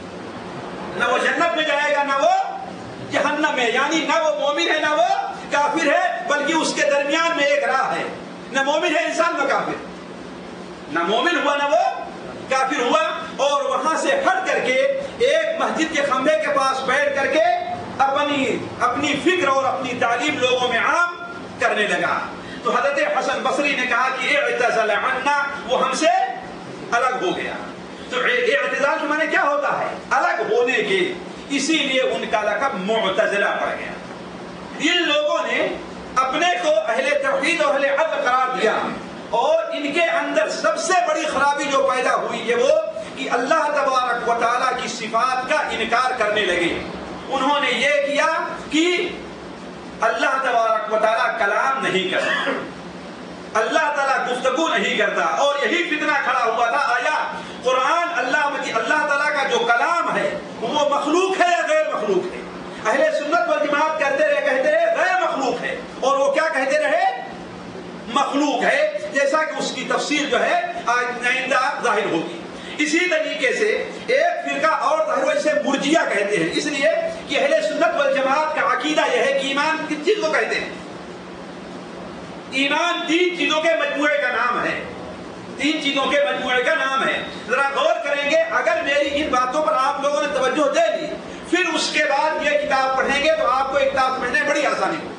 نہ وہ جنت میں جائے گا نہ وہ جہنم میں, یعنی نہ وہ مومن ہے نہ وہ کافر ہے, بلکہ اس کے درمیان میں ایک راہ ہے. نہ مومن ہے انسان نہ کافر, نہ مومن ہوا نہ وہ کافر ہوا. اور وہاں سے ہٹ کر کے ایک مسجد کے کھمبے کے پاس بیٹھ کر کے اپنی اپنی فکر اور اپنی تعلیم لوگوں میں عام کرنے لگا. تو حضرت حسن بصری نے کہا کہ اعتزل عنا, وہ ہم سے الگ ہو گیا. تو اعتزال کے معنی کیا ہوتا ہے؟ الگ ہونے کے. اسی لیے ان کا لقب معتزلہ پڑ گیا. ان لوگوں نے اپنے کو اہل توحید اور اہل عدل قرار دیا, اور ان کے اندر سب سے بڑی خرابی جو پیدا ہوئی ہے وہ کہ اللہ تبارک و تعالیٰ کی صفات کا انکار کرنے لگے. انہوں نے یہ کیا کہ اللہ تبارک و تعالیٰ کلام نہیں کرتا, اللہ تعالیٰ گفتگو نہیں کرتا, اور یہی فتنہ کھڑا ہوا تھا آیا قرآن اللہ اللہ تعالیٰ کا جو کلام ہے وہ مخلوق ہے یا غیر مخلوق ہے. اہل سنت والجماعت کہتے رہے کہتے رہے غیر مخلوق ہے, اور وہ کیا کہتے رہے؟ مخلوق ہے, جیسا کہ اس کی تفسیر جو ہے آئندہ ظاہر ہوگی. اسی طریقے سے ایک فرقہ اور ظاہر ہوا جسے مرجیہ کہتے ہیں, اس لیے کہ اہل سنت والجماعت کا عقیدہ یہ ہے کہ ایمان کس چیز کو کہتے ہیں؟ ایمان تین چیزوں کے مجموعے کا نام ہے، تین چیزوں کے مجموعے کا نام ہے۔ ذرا غور کریں گے، اگر میری ان باتوں پر آپ لوگوں نے توجہ دے دی، پھر اس کے بعد یہ کتاب پڑھیں گے تو آپ کو ایک کتاب سمجھنے میں بڑی آسانی ہو۔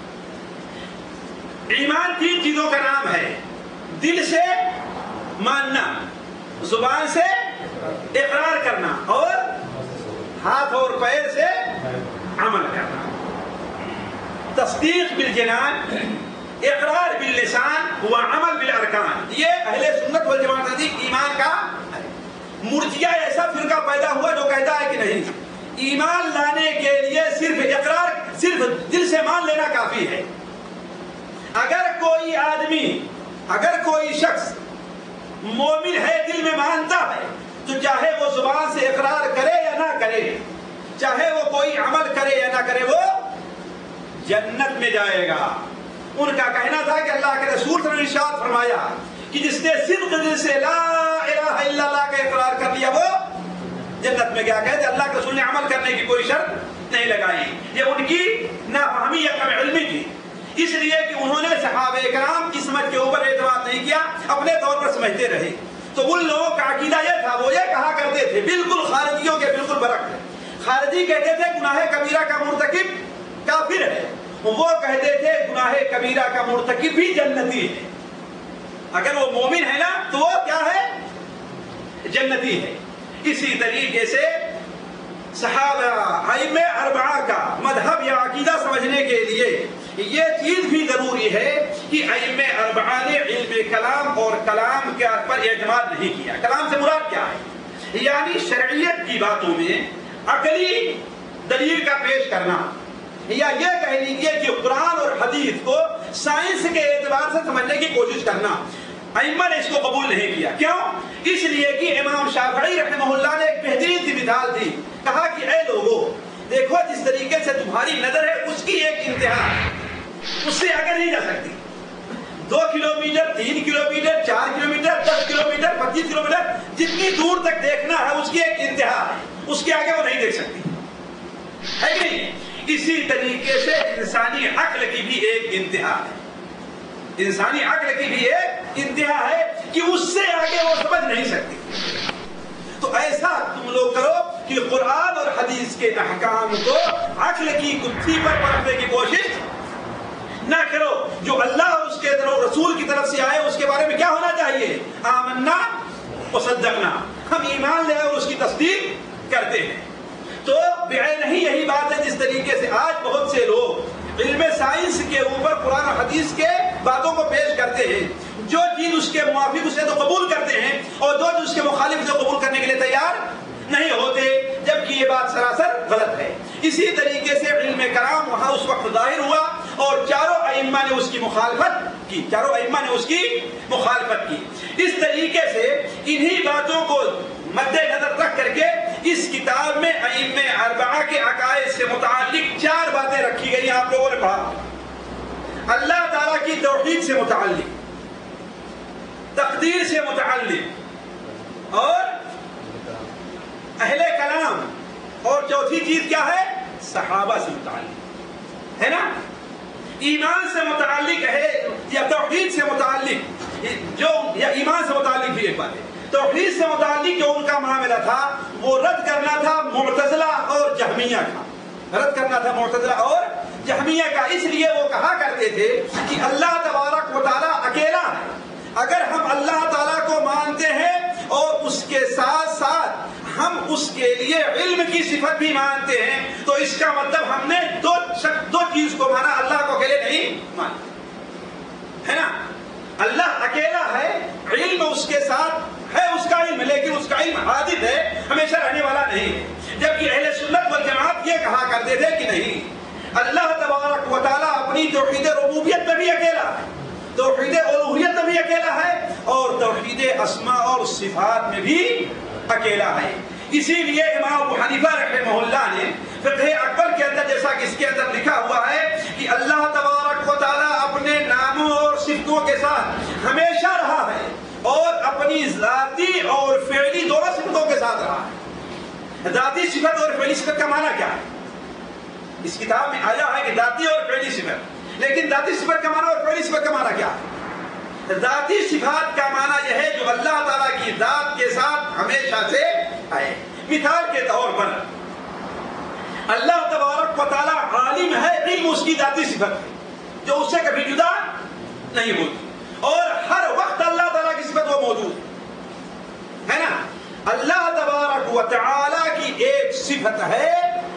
ایمان تین چیزوں کا نام ہے، دل سے ماننا، زبان سے اقرار کرنا، اور ہاتھ اور پیر سے عمل کرنا۔ تصدیق بالجنان، اقرار باللسان و عمل بالارکان، یہ اہل سنت والجماعت نزدیک ایمان کا ہے۔ مرجئہ ایسا فرقہ پیدا ہوا جو کہتا ہے کہ نہیں، ایمان لانے کے لیے صرف اقرار، صرف دل سے مان لینا کافی ہے۔ اگر کوئی آدمی، اگر کوئی شخص مومن ہے، دل میں مانتا ہے، تو چاہے وہ زبان سے اقرار کرے یا نہ کرے، چاہے وہ کوئی عمل کرے یا نہ کرے، وہ جنت میں جائے گا۔ ان کا کہنا تھا کہ اللہ کے رسول صلی اللہ علیہ وسلم نے ارشاد فرمایا کہ جس نے صدق دل سے لا الہ الا اللہ کا اقرار کر لیا وہ جنت میں گیا۔ کہتے اللہ کے رسول نے عمل کرنے کی کوئی شرط نہیں لگائی، یہ ان کی نافہمی یا کم علمی تھی، اس لیے کہ انہوں نے صحابہ کرام کی سمجھ کے اوپر اعتماد نہیں کیا، اپنے طور پر سمجھتے رہے۔ تو ان لوگوں کا عقیدہ یہ تھا، وہ یہ کہا کرتے تھے، بالکل خارجیوں کے بالکل برعکس۔ خارجی کہتے تھے گناہ کبیرہ کا مرتکب کافر ہے، وہ کہتے تھے گناہ کبیرہ کا مرتکب بھی جنتی ہے۔ اگر وہ مومن ہے نا تو وہ کیا ہے؟ جنتی ہے۔ اسی طریقے سے صحابہ ائمہ اربعہ کا مذہب یا عقیدہ سمجھنے کے لیے یہ چیز بھی ضروری ہے کہ ائمہ اربعہ نے علم کلام اور کلام کے پر اعتماد نہیں کیا۔ کلام سے مراد کیا ہے؟ یعنی شرعیت کی باتوں میں عقلی دلیل کا پیش کرنا، یا یہ کہہ لیجیے کہ قرآن اور حدیث کو سائنس کے اعتبار سے سمجھنے کی کوشش کرنا، ائمہ نے اس کو قبول نہیں کیا۔ کیوں؟ اس لیے کہ امام شافعی رحمہ اللہ نے ایک بہترین سی مثال دی، کہا کہ اے لوگوں دیکھو، جس طریقے سے تمہاری نظر ہے اس کی ایک انتہا ہے، اس سے آگے نہیں جا سکتی۔ دو کلومیٹر، تین کلومیٹر، چار کلومیٹر، دس کلومیٹر، پچیس کلومیٹر، جتنی دور تک دیکھنا ہے اس کی ایک انتہا ہے، اس کے آگے وہ نہیں دیکھ سکتی، ہے کہ نہیں؟ اسی طریقے سے انسانی عقل کی بھی ایک انتہا ہے، انسانی عقل کی بھی ایک انتہا ہے کہ اس سے آگے وہ سمجھ نہیں سکتی۔ تو ایسا تم لوگ کرو کہ قرآن اور حدیث کے احکام کو عقل کی گتھی پر پرکھنے کی کوشش نہ کرو۔ جو اللہ اور اس کے رسول کی طرف سے آئے اس کے بارے میں کیا ہونا چاہیے؟ آمنا وصدقنا، ہم ایمان لے اور اس کی تصدیق کرتے ہیں۔ تو بعین نہیں یہی بات ہے جس طریقے سے آج بہت سے لوگ علم سائنس کے اوپر قرآن و حدیث کے باتوں کو پیش کرتے ہیں، جو چیز اس کے موافق اسے تو قبول کرتے ہیں اور جو چیز اس کے مخالف اسے قبول کرنے کے لیے تیار نہیں ہوتے، جبکہ یہ بات سراسر غلط ہے۔ اسی طریقے سے علم کلام وہاں اس وقت ظاہر ہوا اور چاروں ائمہ نے اس کی مخالفت کی، چاروں ائمہ نے اس کی مخالفت کی۔ اس طریقے سے انہی باتوں کو مد نظر رکھ کر کے اس کتاب میں ائمہ اربعہ کے عقائد سے متعلق چار باتیں رکھی گئی، آپ لوگوں نے پڑھا۔ اللہ تعالیٰ کی توحید سے متعلق، تقدیر سے متعلق، اور اہل کلام، اور چوتھی چیز کیا ہے؟ صحابہ سے متعلق، ہے نا؟ ایمان سے متعلق ہے یا توحید سے متعلق، جو یا ایمان سے متعلق بھی ایک بات ہے، توحید سے متعلق جو ان کا معاملہ تھا وہ رد کرنا تھا معتزلہ اور جہمیہ کا، رد کرنا تھا معتزلہ اور جہمیہ کا۔ اس لیے وہ کہا کرتے تھے کہ اللہ تبارک و تعالیٰ اکیلا ہے۔ اگر ہم اللہ تعالیٰ کو مانتے ہیں اور اس کے ساتھ ساتھ ہم اس کے لیے علم کی صفت بھی مانتے ہیں تو اس کا مطلب ہم نے دو دو چیز کو مانا، اللہ کو اکیلے نہیں مانا، ہے نا؟ اللہ اکیلا ہے، علم اس کے ساتھ ہے، اس کا علم، لیکن اس کا علم حادث ہے، ہمیشہ رہنے والا نہیں ہے۔ جبکہ اہل سنت والجماعت یہ کہا کرتے تھے کہ نہیں، اللہ تبارک و تعالیٰ اپنی توحید ربوبیت میں بھی اکیلا ہے، توحید الوہیت میں بھی اکیلا ہے، اور توحید اسماء اور صفات میں بھی اکیلا ہے۔ اسی لیے امام ابو حنیفہ رحمہ اللہ نے فقہ اکبر کے اندر، جیسا کہ اس کے اندر لکھا ہوا ہے کہ اللہ تبارک و تعالیٰ اپنے ناموں اور صفتوں کے ساتھ ہمیشہ رہا ہے اور اپنی ذاتی اور فعلی دونوں صفتوں کے ساتھ رہا ہے۔ ذاتی صفت اور فعلی صفت کا معنی کیا ہے؟ اس کتاب میں آیا ہے کہ ذاتی اور فعلی صفت، لیکن ذاتی صفت کا معنی اور فعلی صفت کا معنی کیا ہے؟ ذاتی صفات کا معنی یہ ہے جو اللہ تعالیٰ کی ذات کے ساتھ ہمیشہ سے ہے. مثال کے طور پر اللہ تبارک و تعالیٰ عالم ہے، علم اس کی ذاتی صفت ہے جو اس سے کبھی جدا نہیں ہوتی، اور ہر وقت اللہ تعالیٰ کی صفت وہ موجود ہے نا. اللہ تبارک و تعالیٰ کی ایک صفت ہے،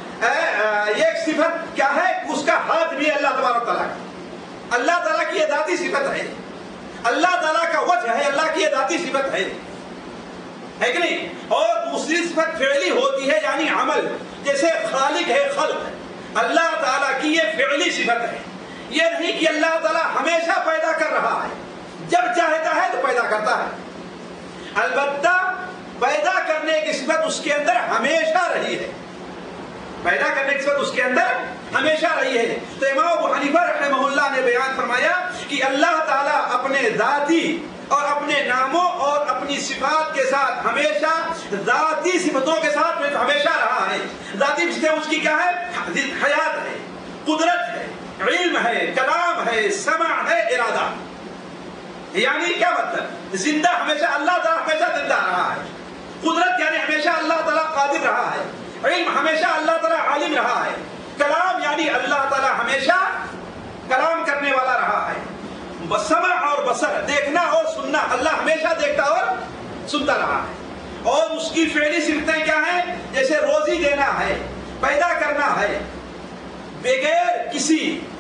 ایک صفت کیا ہے؟ اس کا ہاتھ بھی اللہ تبارک تعالیٰ کا. اللہ تعالیٰ کی یہ ذاتی صفت ہے. اللہ تعالیٰ کا وجہ ہے، اللہ کی یہ ذاتی صفت ہے ہے کہ نہیں؟ اور دوسری صفت فعلی ہوتی ہے، یعنی عمل. جیسے خالق ہے، خلق ہے، اللہ تعالیٰ کی یہ فعلی صفت ہے. یہ نہیں کہ اللہ تعالیٰ ہمیشہ پیدا کر رہا ہے، جب چاہتا ہے تو پیدا کرتا ہے. البتہ پیدا کرنے کی صفت اس کے اندر ہمیشہ رہی ہے، پیدا کرنے کی صفت اس کے اندر ہمیشہ رہی ہے. تو امام ابو حنیفہ رحمہ اللہ نے بیان فرمایا کہ اللہ تعالیٰ اپنے ذاتی اور اپنے ناموں اور اپنی صفات کے ساتھ ہمیشہ ذاتی صفتوں کے ساتھ ہمیشہ رہا ہے. ذاتی صفتیں اس کی کیا ہے؟ حیات ہے، قدرت ہے، علم ہے، کلام ہے، سمع ہے، ارادہ. یعنی کیا مطلب؟ زندہ ہمیشہ اللہ تعالیٰ ہمیشہ زندہ رہا ہے. قدرت یعنی ہمیشہ اللہ تعالیٰ قادر رہا ہے. علم ہمیشہ اللہ تعالیٰ عالم رہا ہے. کلام یعنی اللہ تعالیٰ ہمیشہ کلام کرنے والا رہا ہے. سمع اور بصر، دیکھنا اور سننا، اللہ ہمیشہ دیکھتا اور سنتا رہا ہے. اور اس کی فعلی صفتیں کیا ہیں؟ جیسے روزی دینا ہے، پیدا کرنا ہے، بغیر کسی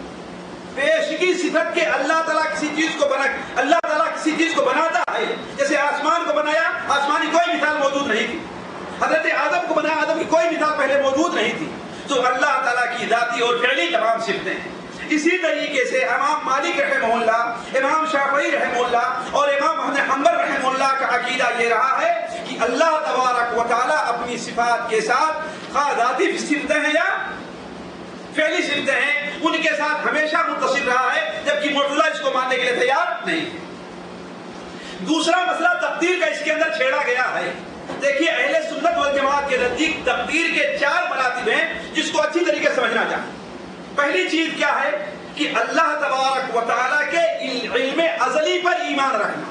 پیشگی صفت کے اللہ تعالیٰ کسی چیز کو بنا اللہ تعالیٰ کسی چیز کو بناتا ہے. جیسے آسمان کو بنایا، آسمانی کوئی مثال موجود نہیں تھی. حضرت آدم کو بنایا، آدم کی کوئی مثال پہلے موجود نہیں تھی. تو اللہ تعالیٰ کی ذاتی اور فعلی تمام صفتیں ہیں. اسی طریقے سے امام مالک رحمہ اللہ، امام شافعی رحمہ اللہ اور امام احمد حنبل رحمہ اللہ کا عقیدہ یہ رہا ہے کہ اللہ تبارک و تعالیٰ اپنی صفات کے ساتھ خواہ ذاتی صفتیں ہیں یا فعلی صفتیں ہیں، ان کے ساتھ ہمیشہ متصل رہا ہے، جبکہ معتزلہ اس کو ماننے کے لیے تیار نہیں. دوسرا مسئلہ تقدیر کا اس کے اندر چھیڑا گیا ہے. دیکھیے اہل سنت والجماعت کے نزدیک تقدیر کے چار مراتب ہیں جس کو اچھی طریقے سے سمجھنا چاہیے. پہلی چیز کیا ہے کہ اللہ تبارک و تعالیٰ کے علم ازلی پر ایمان رکھنا.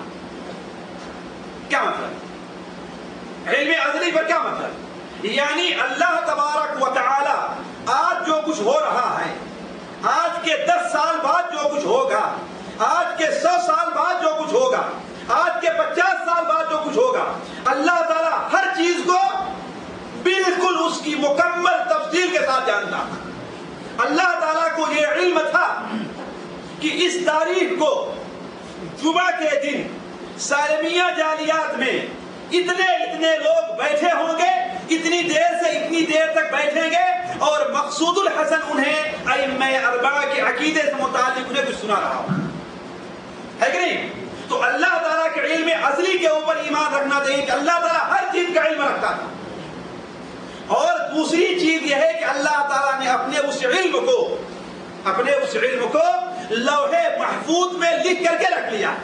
کیا مطلب؟ علم ازلی پر کیا مطلب؟ یعنی اللہ تبارک و تعالیٰ آج جو کچھ ہو رہا ہے، آج کے دس سال بعد جو کچھ ہوگا، آج کے سو سال بعد جو کچھ ہوگا، آج کے پچاس سال بعد جو کچھ ہوگا، اللہ تعالیٰ ہر چیز کو بالکل اس کی مکمل تفصیل کے ساتھ جانتا. اللہ تعالیٰ کو یہ علم تھا کہ اس تاریخ کو جمعہ کے دن سالمیہ جالیات میں اتنے اتنے لوگ بیٹھے ہوں گے، اتنی دیر سے اتنی دیر تک بیٹھیں گے، اور مقصود الحسن انہیں ائمہ اربعہ کے عقیدے سے متعلق انہیں کچھ سنا رہا ہو، ہے کہ نہیں؟ تو اللہ تعالیٰ کے علم ازلی کے اوپر ایمان رکھنا چاہیے کہ اللہ تعالیٰ ہر چیز کا علم رکھتا تھا. اور دوسری چیز یہ ہے کہ اللہ تعالیٰ نے اپنے اس علم کو اپنے اس علم کو لوح محفوظ میں لکھ کر کے رکھ لیا،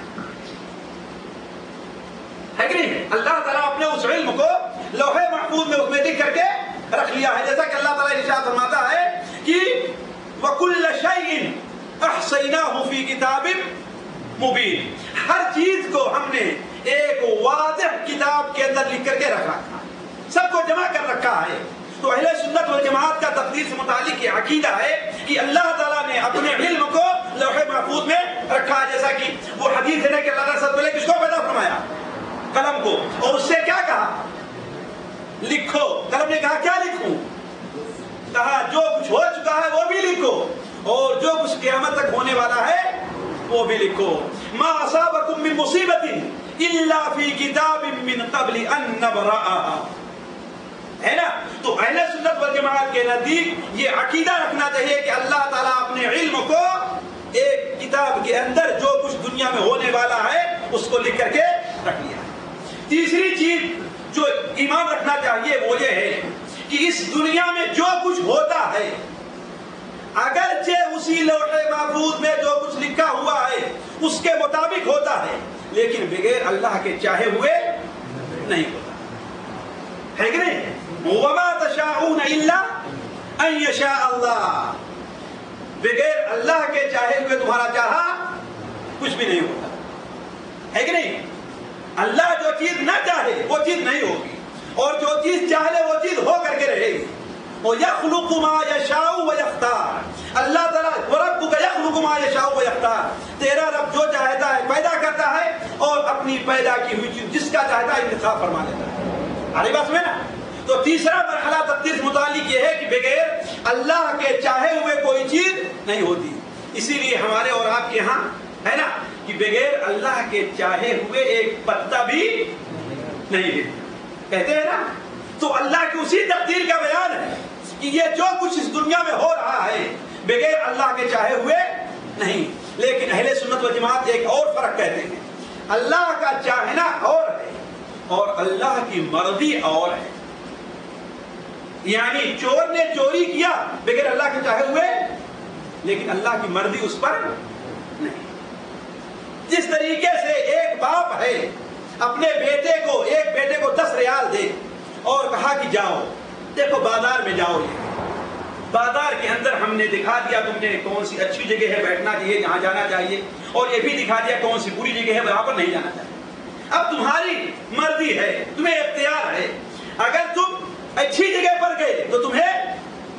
ہے کہ نہیں؟ اللہ تعالیٰ اپنے اس علم کو لوح محفوظ میں اس میں لکھ کر کے رکھ لیا ہے. جیسا کہ اللہ تعالیٰ ارشاد فرماتا ہے کہ وَكُلَّ شَيْءٍ أَحْصَيْنَاهُ فِي كِتَابٍ مُبِينٍ، ہر چیز کو ہم نے ایک واضح کتاب کے اندر لکھ کر کے رکھ رکھا، سب کو جمع کر رکھا ہے. تو اہل سنت والجماعت کا تقدیر سے متعلق یہ عقیدہ ہے کہ اللہ تعالیٰ نے اپنے علم کو لوح محفوظ میں رکھا. جیسا کہ وہ حدیث ہے کہ اللہ تعالیٰ سب پہلے کس کو پیدا فرمایا؟ قلم کو. اور اس سے کیا کہا؟ لکھو. قلم نے کہا کیا لکھوں؟ کہا جو کچھ ہو چکا ہے وہ بھی لکھو، اور جو کچھ قیامت تک ہونے والا ہے وہ بھی لکھو. ما اصابکم من مصیبت الا فی کتاب من قبل ان نبرأها، ہے نا؟ تو اہل سنت والجماعت کے نزدیک یہ عقیدہ رکھنا چاہیے کہ اللہ تعالیٰ اپنے علم کو ایک کتاب کے اندر جو کچھ دنیا میں ہونے والا ہے اس کو لکھ کر کے رکھ لیا. تیسری چیز جو ایمان رکھنا چاہیے وہ یہ ہے کہ اس دنیا میں جو کچھ ہوتا ہے اگرچہ اسی لوح محفوظ میں جو کچھ لکھا ہوا ہے اس کے مطابق ہوتا ہے، لیکن بغیر اللہ کے چاہے ہوئے نہیں ہوتا، ہے کہ نہیں؟ وَمَا تَشَاءُونَ إِلَّا أَن يَشَاءَ اللَّهُ. بغیر اللہ کے چاہے ہوئے تمہارا چاہا کچھ بھی نہیں ہوتا ہے کہ نہیں؟ اللہ جو چیز نہ چاہے وہ چیز نہیں ہوگی، اور جو چیز چاہے وہ چیز ہو کر کے رہے گی۔ وَيَخْلُقُ مَا يَشَاءُ وَيَخْتَارُ، اللہ تعالیٰ وَرَبُّكَ يَخْلُقُ مَا يَشَاءُ وَيَخْتَارُ، تیرا رب جو چاہتا ہے پیدا کرتا ہے اور اپنی پیدا کی ہوئی چیز جس کا چاہتا ہے انتخاب فرما لیتا ہے۔ آگے بات میں نا، تو تیسرا مرحلہ تقدیر سے متعلق یہ ہے کہ بغیر اللہ کے چاہے ہوئے کوئی چیز نہیں ہوتی۔ اسی لیے ہمارے اور آپ کے ہاں ہے نا کہ بغیر اللہ کے چاہے ہوئے ایک پتا بھی نہیں ہے، کہتے ہیں نا۔ تو اللہ کی اسی تقدیر کا بیان ہے کہ یہ جو کچھ اس دنیا میں ہو رہا ہے بغیر اللہ کے چاہے ہوئے نہیں۔ لیکن اہل سنت و جماعت ایک اور فرق کہتے ہیں، اللہ کا چاہنا اور ہے اور اللہ کی مرضی اور ہے۔ یعنی چور نے چوری کیا بغیر اللہ کے چاہے ہوئے، لیکن اللہ کی مرضی اس پر نہیں۔ جس طریقے سے ایک باپ ہے اپنے بیٹے کو ایک بیٹے کو دس ریال دے اور کہا کہ جاؤ دیکھو بازار میں جاؤ، بازار کے اندر ہم نے دکھا دیا تم نے کون سی اچھی جگہ ہے بیٹھنا چاہیے جہاں جانا چاہیے، اور یہ بھی دکھا دیا کون سی بری جگہ ہے وہاں پر نہیں جانا چاہیے۔ اب تمہاری مرضی ہے، تمہیں اختیار ہے، اگر تم اچھی جگہ پر گئے تو تمہیں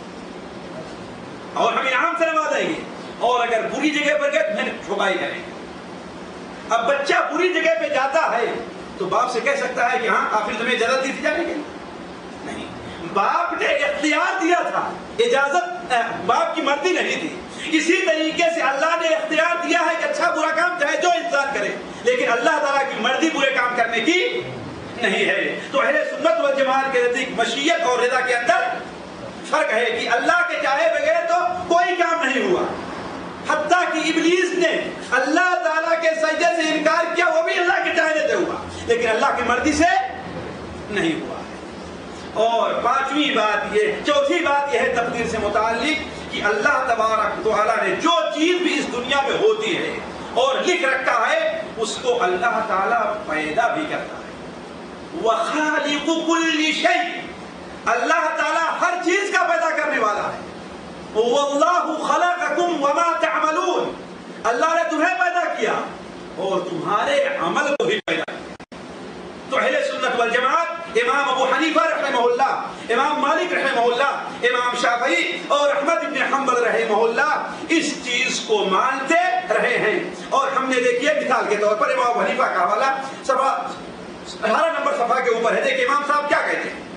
اور ہم انعام سے نوازیں گے، اور اگر بری جگہ پر گئے تمہیں ٹھکائی کریں گے۔ اب بچہ بری جگہ پہ جاتا ہے تو باپ سے کہہ سکتا ہے کہ ہاں آخر تمہیں اجازت دی تھی جانے کی؟ نہیں، باپ نے اختیار دیا تھا، اجازت باپ کی مرضی نہیں تھی۔ اسی طریقے سے اللہ نے اختیار دیا ہے کہ اچھا برا کام چاہے جو انسان کرے، لیکن اللہ تعالیٰ کی مرضی برے کام کرنے کی نہیں ہے۔ تو اہل سنت والجماعت کے نزدیک مشیت اور رضا کے اندر فرق ہے کہ اللہ کے چاہے بغیر تو کوئی کام نہیں ہوا، حتیٰ کہ ابلیس نے اللہ تعالیٰ کے سجدے سے انکار کیا، وہ بھی اللہ کے چاہنے سے ہوا، لیکن اللہ کی مرضی سے نہیں ہوا۔ اور پانچویں بات یہ چوتھی بات یہ ہے تقدیر سے متعلق کہ اللہ تبارک و تعالیٰ نے جو چیز بھی اس دنیا میں ہوتی ہے اور لکھ رکھا ہے اس کو اللہ تعالیٰ پیدا بھی کرتا ہے۔ وَخَالِقُ كُلِّ شَيْءٍ، اللہ تعالیٰ ہر چیز کا پیدا کرنے والا ہے۔ وَاللَّهُ خَلَقَكُمْ وَمَا تَعْمَلُونَ، اللہ نے تمہیں پیدا کیا اور تمہارے عمل کو بھی پیدا کیا۔ تو اہل سنت والجماعت امام ابو حنیفہ رحمہ اللہ، امام مالک رحمہ اللہ، امام شافعی اور احمد بن حنبل رحمہ اللہ اس چیز کو مانتے رہے ہیں۔ اور ہم نے دیکھیے مثال کے طور پر امام ابو حنیفہ کا حوالہ صفحہ اٹھارہ نمبر صفحہ کے اوپر ہے، دیکھیں امام صاحب کیا کہتے ہیں۔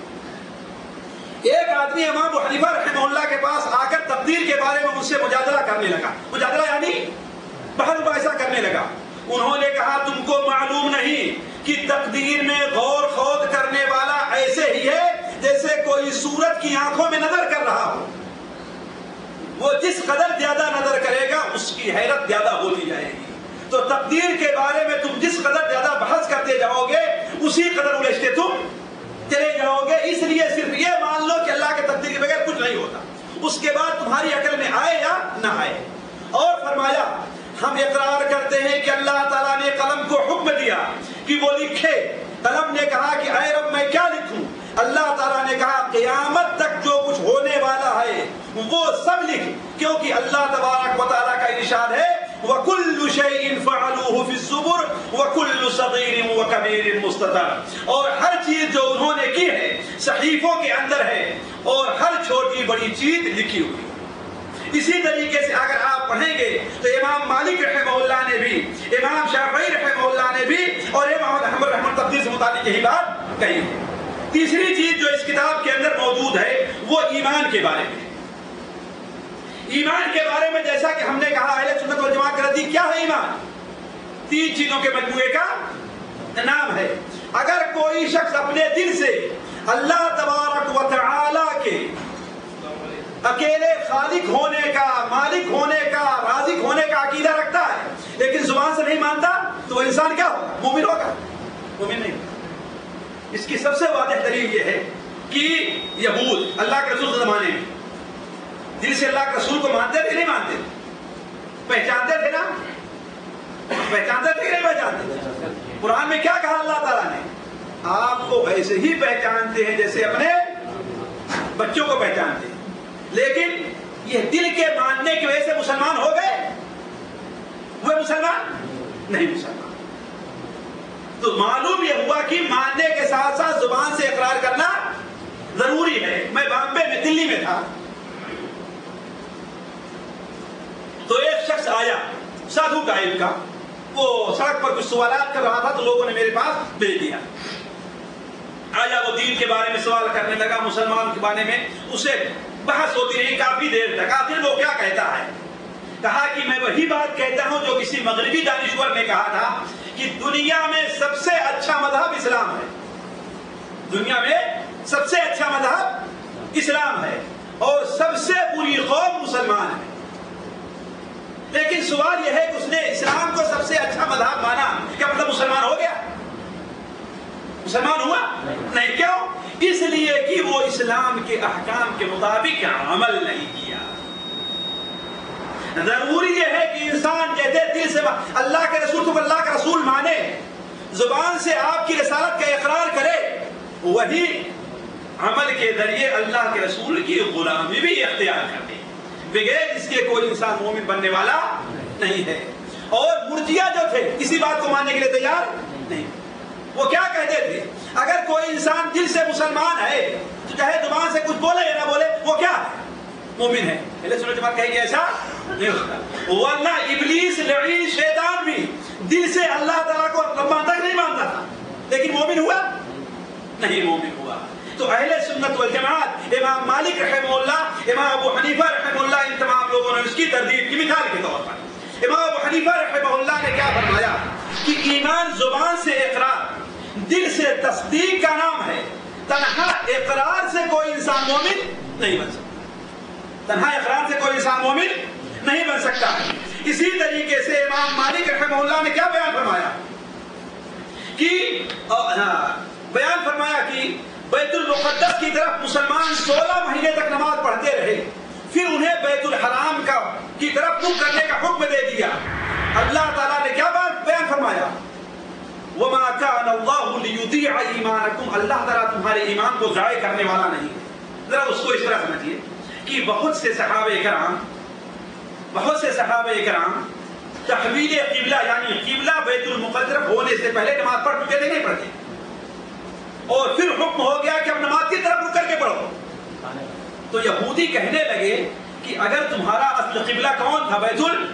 ایک آدمی امام ابو حنیفہ رحمہ اللہ کے پاس آ کر تقدیر کے بارے میں مجھ سے مجادلہ کرنے لگا، مجادلہ یعنی بحث مباحثہ کرنے لگا۔ انہوں نے کہا تم کو معلوم نہیں کہ تقدیر میں غور خوض کرنے والا ایسے ہی ہے جیسے کوئی سورج کی آنکھوں میں نظر کر رہا ہو، وہ جس قدر زیادہ نظر کرے گا اس کی حیرت زیادہ ہوتی جائے گی۔ تو تقدیر کے بارے میں تم جس قدر زیادہ بحث کرتے جاؤ گے اسی قدر الجھتے تم چلے جاؤ گے۔ اس لیے صرف یہ مان لو کہ اللہ کے تقدیر کے بغیر کچھ نہیں ہوتا، اس کے بعد تمہاری عقل میں آئے یا نہ آئے۔ اور فرمایا ہم اقرار کرتے ہیں کہ اللہ تعالیٰ نے قلم کو حکم دیا کہ وہ لکھے، قلم نے کہا کہ اے رب میں کیا لکھوں؟ اللہ تعالیٰ نے کہا قیامت تک جو کچھ ہونے والا ہے وہ سب لکھ، کیونکہ اللہ تبارک و تعالیٰ کا ارشاد ہے وَكُلُّ شَيْءٍ فَعَلُوهُ فِي الزُّبُرِ وَكُلُّ صَغِيرٍ وَكَبِيرٍ مُسْتَطَرٍ، اور ہر چیز جو انہوں نے کی ہے صحیفوں کے اندر ہے اور ہر چھوٹی بڑی چیز لکھی ہوئی۔ اسی طریقے سے اگر آپ پڑھیں گے تو امام مالک رحمہ اللہ نے بھی، امام شافعی رحمہ اللہ نے بھی اور امام احمد رحمہ تقدیر سے متعلق یہی بات کہی ہے۔ تیسری چیز جو اس کتاب کے اندر موجود ہے وہ ایمان کے بارے میں۔ ایمان کے بارے میں جیسا کہ ہم نے کہا اہل سنت والجماعت کا نزدیک کیا ہے ایمان؟ تین چیزوں کے مجموعے کا نام ہے۔ اگر کوئی شخص اپنے دل سے اللہ تبارک و تعالی کے اکیلے خالق ہونے کا، مالک ہونے کا، رازق ہونے کا عقیدہ رکھتا ہے لیکن زبان سے نہیں مانتا تو وہ انسان کیا ہوگا؟ مومن ہوگا؟ مومن نہیں۔ اس کی سب سے واضح دلیل یہ ہے کہ یہود اللہ کے رسول کے زمانے میں دل سے اللہ کے رسول کو مانتے تھے نہیں مانتے؟ پہچانتے تھے نا؟ پہچانتے تھے کہ نہیں پہچانتے تھے؟ قرآن میں کیا کہا اللہ تعالیٰ نے؟ آپ کو ایسے ہی پہچانتے ہیں جیسے اپنے بچوں کو پہچانتے ہیں، لیکن یہ دل کے ماننے کی وجہ سے مسلمان ہو گئے؟ وہ مسلمان نہیں مسلمان. تو معلوم یہ ہوا کہ ماننے کے ساتھ ساتھ زبان سے اقرار کرنا ضروری ہے. میں بامبے میں دلی میں تھا تو ایک شخص آیا سادھو ٹائپ کا, وہ سڑک پر کچھ سوالات کر رہا تھا تو لوگوں نے میرے پاس بھیج دیا. آیا وہ دین کے بارے میں سوال کرنے لگا, مسلمان کے بارے میں اسے بحث ہوتی رہی کافی دیر تک. آخر وہ کیا کہتا ہے؟ کہا کہ میں وہی بات کہتا ہوں جو کسی مغربی دانشور نے کہا تھا کہ دنیا میں سب سے اچھا مذہب اسلام ہے. دنیا میں سب سے اچھا مذہب اسلام ہے اور سب سے بری قوم مسلمان ہے. لیکن سوال یہ ہے کہ اس نے اسلام کو سب سے اچھا مذہب مانا, کیا مطلب مسلمان ہو گیا؟ مسلمان ہوا نہیں. کیوں؟ اس لیے کہ وہ اسلام کے احکام کے مطابق عمل نہیں کیا. ضروری یہ ہے کہ انسان کہتے دل سے اللہ کے رسول کو اللہ کا رسول مانے, زبان سے آپ کی رسالت کا اقرار کرے, وہی عمل کے ذریعے اللہ کے رسول کی غلامی بھی اختیار کرے. بغیر اس کے کوئی انسان مومن بننے والا نہیں ہے. اور مرجیہ جو تھے اسی بات کو ماننے کے لیے تیار نہیں. وہ کیا کہتے تھے؟ اگر کوئی انسان دل سے مسلمان ہے تو چاہے زبان سے کچھ بولے یا نہ بولے وہ کیا ہے؟ مومن ہے. اہل سنت جماعت کہے گی ایسا نہیں ہوتا. ورنہ ابلیس لعین شیطان بھی دل سے اللہ تعالیٰ کو رب تک نہیں مانتا تھا, لیکن مومن ہوا نہیں, مومن ہوا. تو اہل سنت والجماعت امام مالک رحمہ اللہ, امام ابو حنیفہ رحمہ اللہ, ان تمام لوگوں نے اس کی تردید کی. مثال کے طور پر امام ابو حنیفہ رحمہ اللہ نے کیا فرمایا کہ ایمان زبان سے اقرار, دل سے تصدیق کا نام ہے. تنہا اقرار سے کوئی انسان مومن نہیں بن سکتا. تنہا اقرار سے کوئی انسان مومن نہیں بن سکتا. اسی طریقے سے امام مالک رحمہ اللہ نے کیا بیان فرمایا کہ بیان فرمایا کہ بیت المقدس کی طرف مسلمان سولہ مہینے تک نماز پڑھتے رہے, پھر انہیں بیت الحرام کا کی طرف رخ کرنے کا حکم دے دیا. اللہ تعالیٰ نے کیا بات بیان فرمایا؟ وَمَا كَانَ اللَّهُ لِيُضِيعَ إِيمَانَكُمْ, اللہ تعالیٰ تمہارے ایمان کو ضائع کرنے والا نہیں. ذرا اس کو اس طرح سمجھیے کہ بہت سے صحابہ کرام بہت سے صحابہ کرام تحویل قبلہ یعنی قبلہ بیت المقدس ہونے سے پہلے نماز پڑھ چکے تھے, نہیں پڑھتے, اور پھر حکم ہو گیا کہ اب نماز کی طرف رک کر کے پڑھو. تو یہودی کہنے لگے کہ اگر تمہارا اصل قبلہ کون تھا؟ بیت ال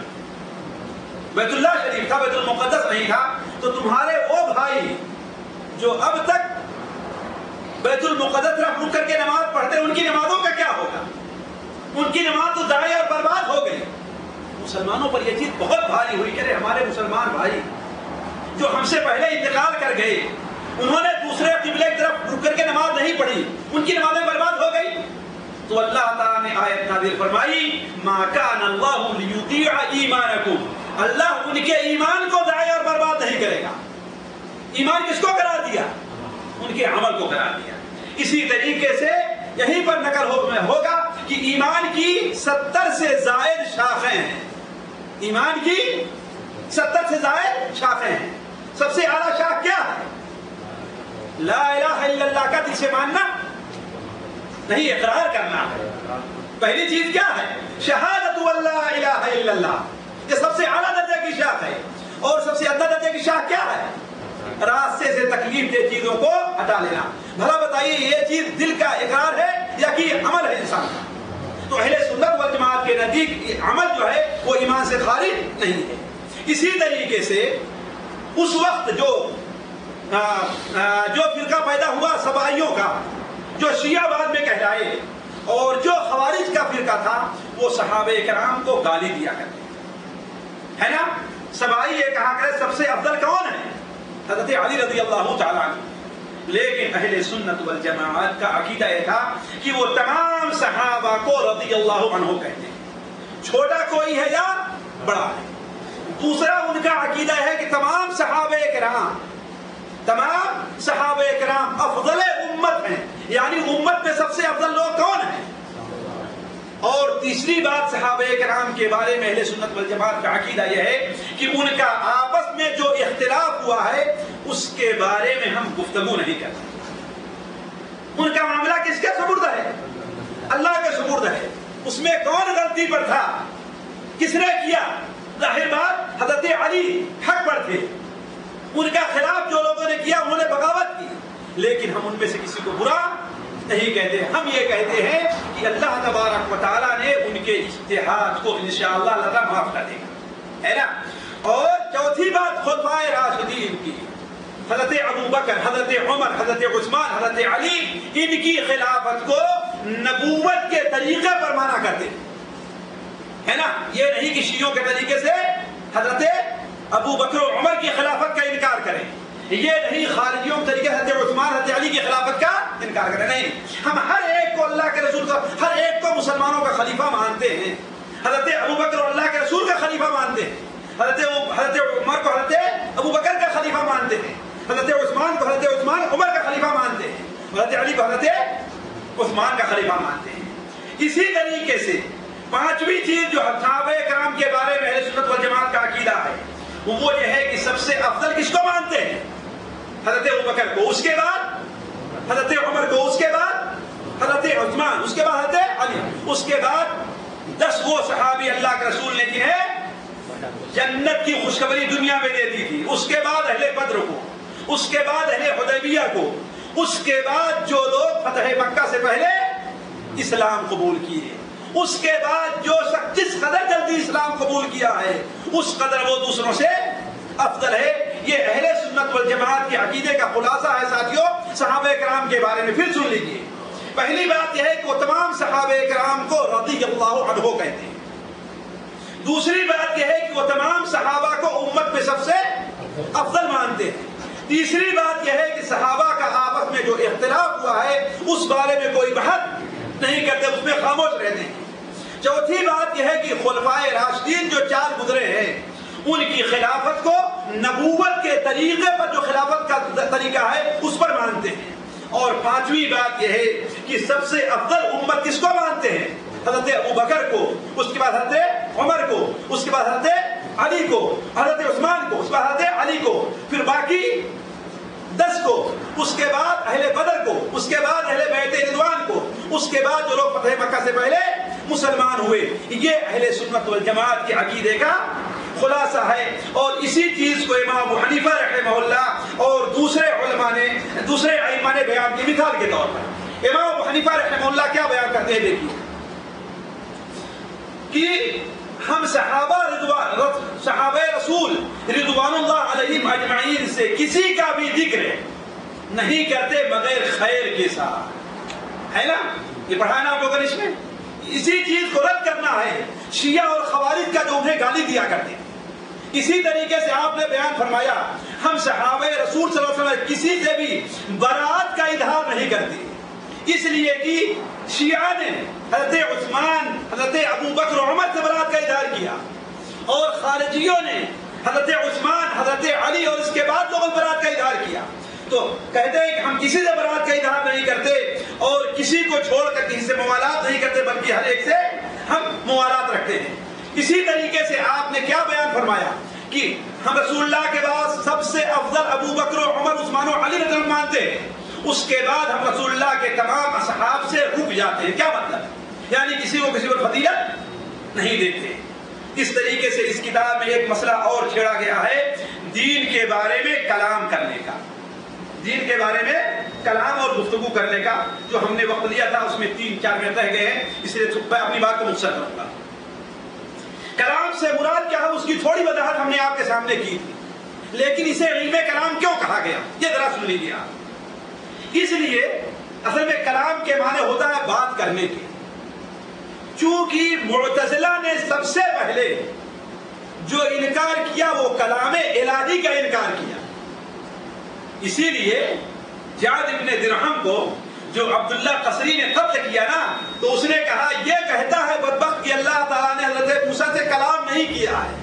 بیت اللہ شریف تھا, بیت المقدس نہیں تھا. تو تمہارے وہ بھائی جو اب تک بیت المقدس طرف رک کر کے نماز پڑھتے ان کی نمازوں کا کیا ہوگا؟ ان کی نماز تو ضائع اور برباد ہو گئی. مسلمانوں پر یہ چیز بہت بھاری ہوئی کہ ہمارے مسلمان بھائی جو ہم سے پہلے انتقال کر گئے, انہوں نے دوسرے قبلے کی طرف رک کر کے نماز نہیں پڑھی, ان کی نمازیں برباد ہو گئی. تو اللہ تعالیٰ نے آیت نازل فرمائی ما کان اللہ لیضیع ایمانکم, اللہ ان کے ایمان کو ضائع اور برباد نہیں کرے گا. ایمان کس کو قرار دیا؟ ان کے عمل کو قرار دیا. اسی طریقے سے یہیں پر نقل ہوگا کہ ایمان کی ستر سے زائد شاخیں ہیں. ایمان کی ستر سے زائد شاخیں ہیں. سب سے اعلیٰ شاخ کیا ہے؟ لا الہ الا اللہ کا دل سے ماننا نہیں, اقرار کرنا ہے. پہلی چیز کیا ہے؟ شہادت اللہ الہ الا اللہ, یہ سب سے اعلیٰ درجے کی شاخ ہے. اور سب سے ادنا درجے کی شاخ کیا ہے؟ راستے سے تکلیف دہ چیزوں کو ہٹا لینا. بھلا بتائیے یہ چیز دل کا اقرار ہے یا کہ عمل ہے انسان کا؟ تو اہل سنت والجماعت کے نزدیک عمل جو ہے وہ ایمان سے خارج نہیں ہے. اسی طریقے سے اس وقت جو آ, آ, جو فرقہ پیدا ہوا سبائیوں کا, جو شیعہ بعد میں کہلائے, اور جو خوارج کا فرقہ تھا وہ صحابہ کرام کو گالی دیا کرتے ہے نا. سبائی یہ کہا کرے سب سے افضل کون ہے؟ حضرت علی رضی اللہ تعالیٰ عنہ. لیکن اہل سنت والجماعت کا عقیدہ یہ تھا کہ وہ تمام صحابہ کو رضی اللہ عنہ کہتے ہیں, چھوٹا کوئی ہے یا بڑا ہے. دوسرا ان کا عقیدہ ہے کہ تمام صحابہ کرام تمام صحابہ کرام افضل امت ہیں, یعنی امت میں سب سے افضل لوگ کون ہیں. اور تیسری بات صحابہ کرام کے بارے میں اہل سنت والجماعت کا عقیدہ یہ ہے کہ ان کا آپس میں جو اختلاف ہوا ہے اس کے بارے میں ہم گفتگو نہیں کرتے. ان کا معاملہ کس کے سپرد ہے؟ اللہ کے سپرد ہے. اس میں کون غلطی پر تھا؟ کس نے کیا؟ ظاہر بات حضرت علی حق پر تھے، ان کا خلاف جو لوگوں نے کیا انہوں نے بغاوت کی، لیکن ہم ان میں سے کسی کو برا نہیں کہتے، ہم یہ کہتے ہیں کہ اللہ تبارک و تعالیٰ نے ان کے اجتہاد کو انشاءاللہ اللہ تعالیٰ معاف کر دے گا، ہے نا۔ اور چوتھی بات خلفائے راشدین کی، حضرت ابو بکر، حضرت عمر، حضرت عثمان، حضرت علی، ان کی خلافت کو نبوت کے طریقے پر مانا کرتے ہے نا، یہ نہیں کہ شیعوں کے طریقے سے حضرت ابو بکر و عمر کی خلافت کا انکار کریں، یہ نہیں خارجیوں کے طریقے سے حضرت عثمان، حضرت علی کی خلافت کا انکار کریں، نہیں، ہم ہر ایک کو اللہ کے رسول کا، ہر ایک کو مسلمانوں کا خلیفہ مانتے ہیں، حضرت ابو بکر اللہ کے رسول کا خلیفہ مانتے ہیں، حضرت حضرت عمر کو حضرت ابو بکر کا خلیفہ مانتے ہیں، حضرت عثمان کو حضرت عثمان عمر کا خلیفہ مانتے ہیں، حضرت علی کو حضرت عثمان کا خلیفہ مانتے ہیں۔ اسی طریقے سے پانچویں چیز جو صحابہ کرام کے بارے میں اہل سنت والجماعت کا عقیدہ ہے وہ یہ ہے کہ سب سے افضل کس کو مانتے ہیں؟ حضرت ابو بکر کو، اس کے بعد حضرت عمر کو، اس کے بعد حضرت عثمان، اس کے بعد حضرت علی، اس کے بعد دس وہ صحابی اللہ کے رسول نے جنہیں جنت کی خوشخبری دنیا میں دے دی تھی، اس کے بعد اہل بدر کو، اس کے بعد اہل حدیبیہ کو، اس کے بعد جو لوگ فتح مکہ سے پہلے اسلام قبول کیے، اس کے بعد جو جس قدر جلدی اسلام قبول کیا ہے اس قدر وہ دوسروں سے افضل ہے۔ یہ اہل سنت والجماعت کے عقیدے کا خلاصہ ہے ساتھیوں صحابہ کرام کے بارے میں۔ پھر سن لیجیے، پہلی بات یہ ہے کہ وہ تمام صحابہ کرام کو رضی اللہ عنہ کہتے ہیں، دوسری بات یہ ہے کہ وہ تمام صحابہ کو امت میں سب سے افضل مانتے ہیں، تیسری بات یہ ہے کہ صحابہ کا آپس میں جو اختلاف ہوا ہے اس بارے میں کوئی بحث نہیں کرتے، اس میں خاموش رہتے ہیں، چوتھی بات یہ ہے کہ خلفائے راشدین جو چار گزرے ہیں ان کی خلافت کو نبوت کے طریقے پر جو خلافت کا طریقہ ہے اس پر مانتے ہیں، اور پانچویں بات یہ ہے کہ سب سے افضل امت کس کو مانتے ہیں؟ حضرت ابو بکر کو، اس کے بعد حضرت عمر کو، اس کے بعد حضرت علی کو، حضرت عثمان کو، اس کے بعد حضرت علی کو، پھر باقی دس کو، اس کے بعد اہل بدر کو، اس کے بعد اہل بیت رضوان کو، اس کے بعد جو لوگ فتح مکہ سے پہلے مسلمان ہوئے۔ یہ اہل سنت والجماعت کے عقیدے کا خلاصہ ہے، اور اسی چیز کو امام ابو حنیفہ رحمہ اللہ اور دوسرے علماء نے، دوسرے ائمہ نے بیان کی۔ مثال کے طور پر امام ابو حنیفہ رحمہ اللہ کیا بیان کرتے ہیں؟ دیکھیے کہ ہم صحابہ رضوان صحابہ رسول رضوان اللہ علیہم اجمعین سے کسی کا بھی ذکر نہیں کرتے مگر خیر کے ساتھ، ہے نا، یہ پڑھانا آپ لوگوں نے اس میں، اسی چیز کو رد کرنا ہے شیعہ اور خوارج کا جو انہیں گالی دیا کرتے ہیں۔ اسی طریقے سے آپ نے بیان فرمایا ہم صحابہ رسول صلی اللہ علیہ وسلم کسی سے بھی برات کا اظہار نہیں کرتے، اس لیے کہ شیعہ نے حضرت عثمان، حضرت ابو بکر و عمر سے برات کا اظہار کیا، اور خارجیوں نے حضرت عثمان، حضرت علی اور اس کے بعد لوگوں برات کا اظہار کیا۔ تو کہتے ہیں کہ ہم کسی سے برات کا اظہار نہیں کرتے اور کسی کو چھوڑ کر کسی سے موالات نہیں کرتے، بلکہ ہر ایک سے ہم موالات رکھتے ہیں۔ اسی طریقے سے آپ نے کیا بیان فرمایا کہ ہم رسول اللہ کے بعد سب سے افضل ابو بکر و عمر عثمان و علی رضی اللہ مانتے ہیں، اس کے بعد ہم رسول اللہ کے تمام اصحاب سے رک جاتے ہیں۔ کیا مطلب؟ یعنی کسی کو کسی پر فضیلت نہیں دیتے۔ اس طریقے سے اس کتاب میں ایک مسئلہ اور چھیڑا گیا ہے دین کے بارے میں کلام کرنے کا، دین کے بارے میں کلام اور گفتگو کرنے کا، جو ہم نے وقت لیا تھا اس میں تین چار منٹ رہ گئے ہیں، اس لیے میں اپنی بات کو مختصر کروں گا۔ کلام سے مراد کیا ہے اس کی تھوڑی وضاحت ہم نے آپ کے سامنے کی تھی، لیکن اسے علم کلام کیوں کہا گیا یہ ذرا سن لیجیے آپ۔ اس لیے اصل میں کلام کے معنی ہوتا ہے بات کرنے کے، چونکہ معتزلہ نے سب سے پہلے جو انکار کیا وہ کلام الہی کا انکار کیا، اسی لیے جعد ابن درہم کو جو عبداللہ قصری نے قتل کیا نا، تو اس نے کہا یہ کہتا ہے بدبخت کہ اللہ تعالیٰ نے حضرت موسیٰ سے کلام نہیں کیا ہے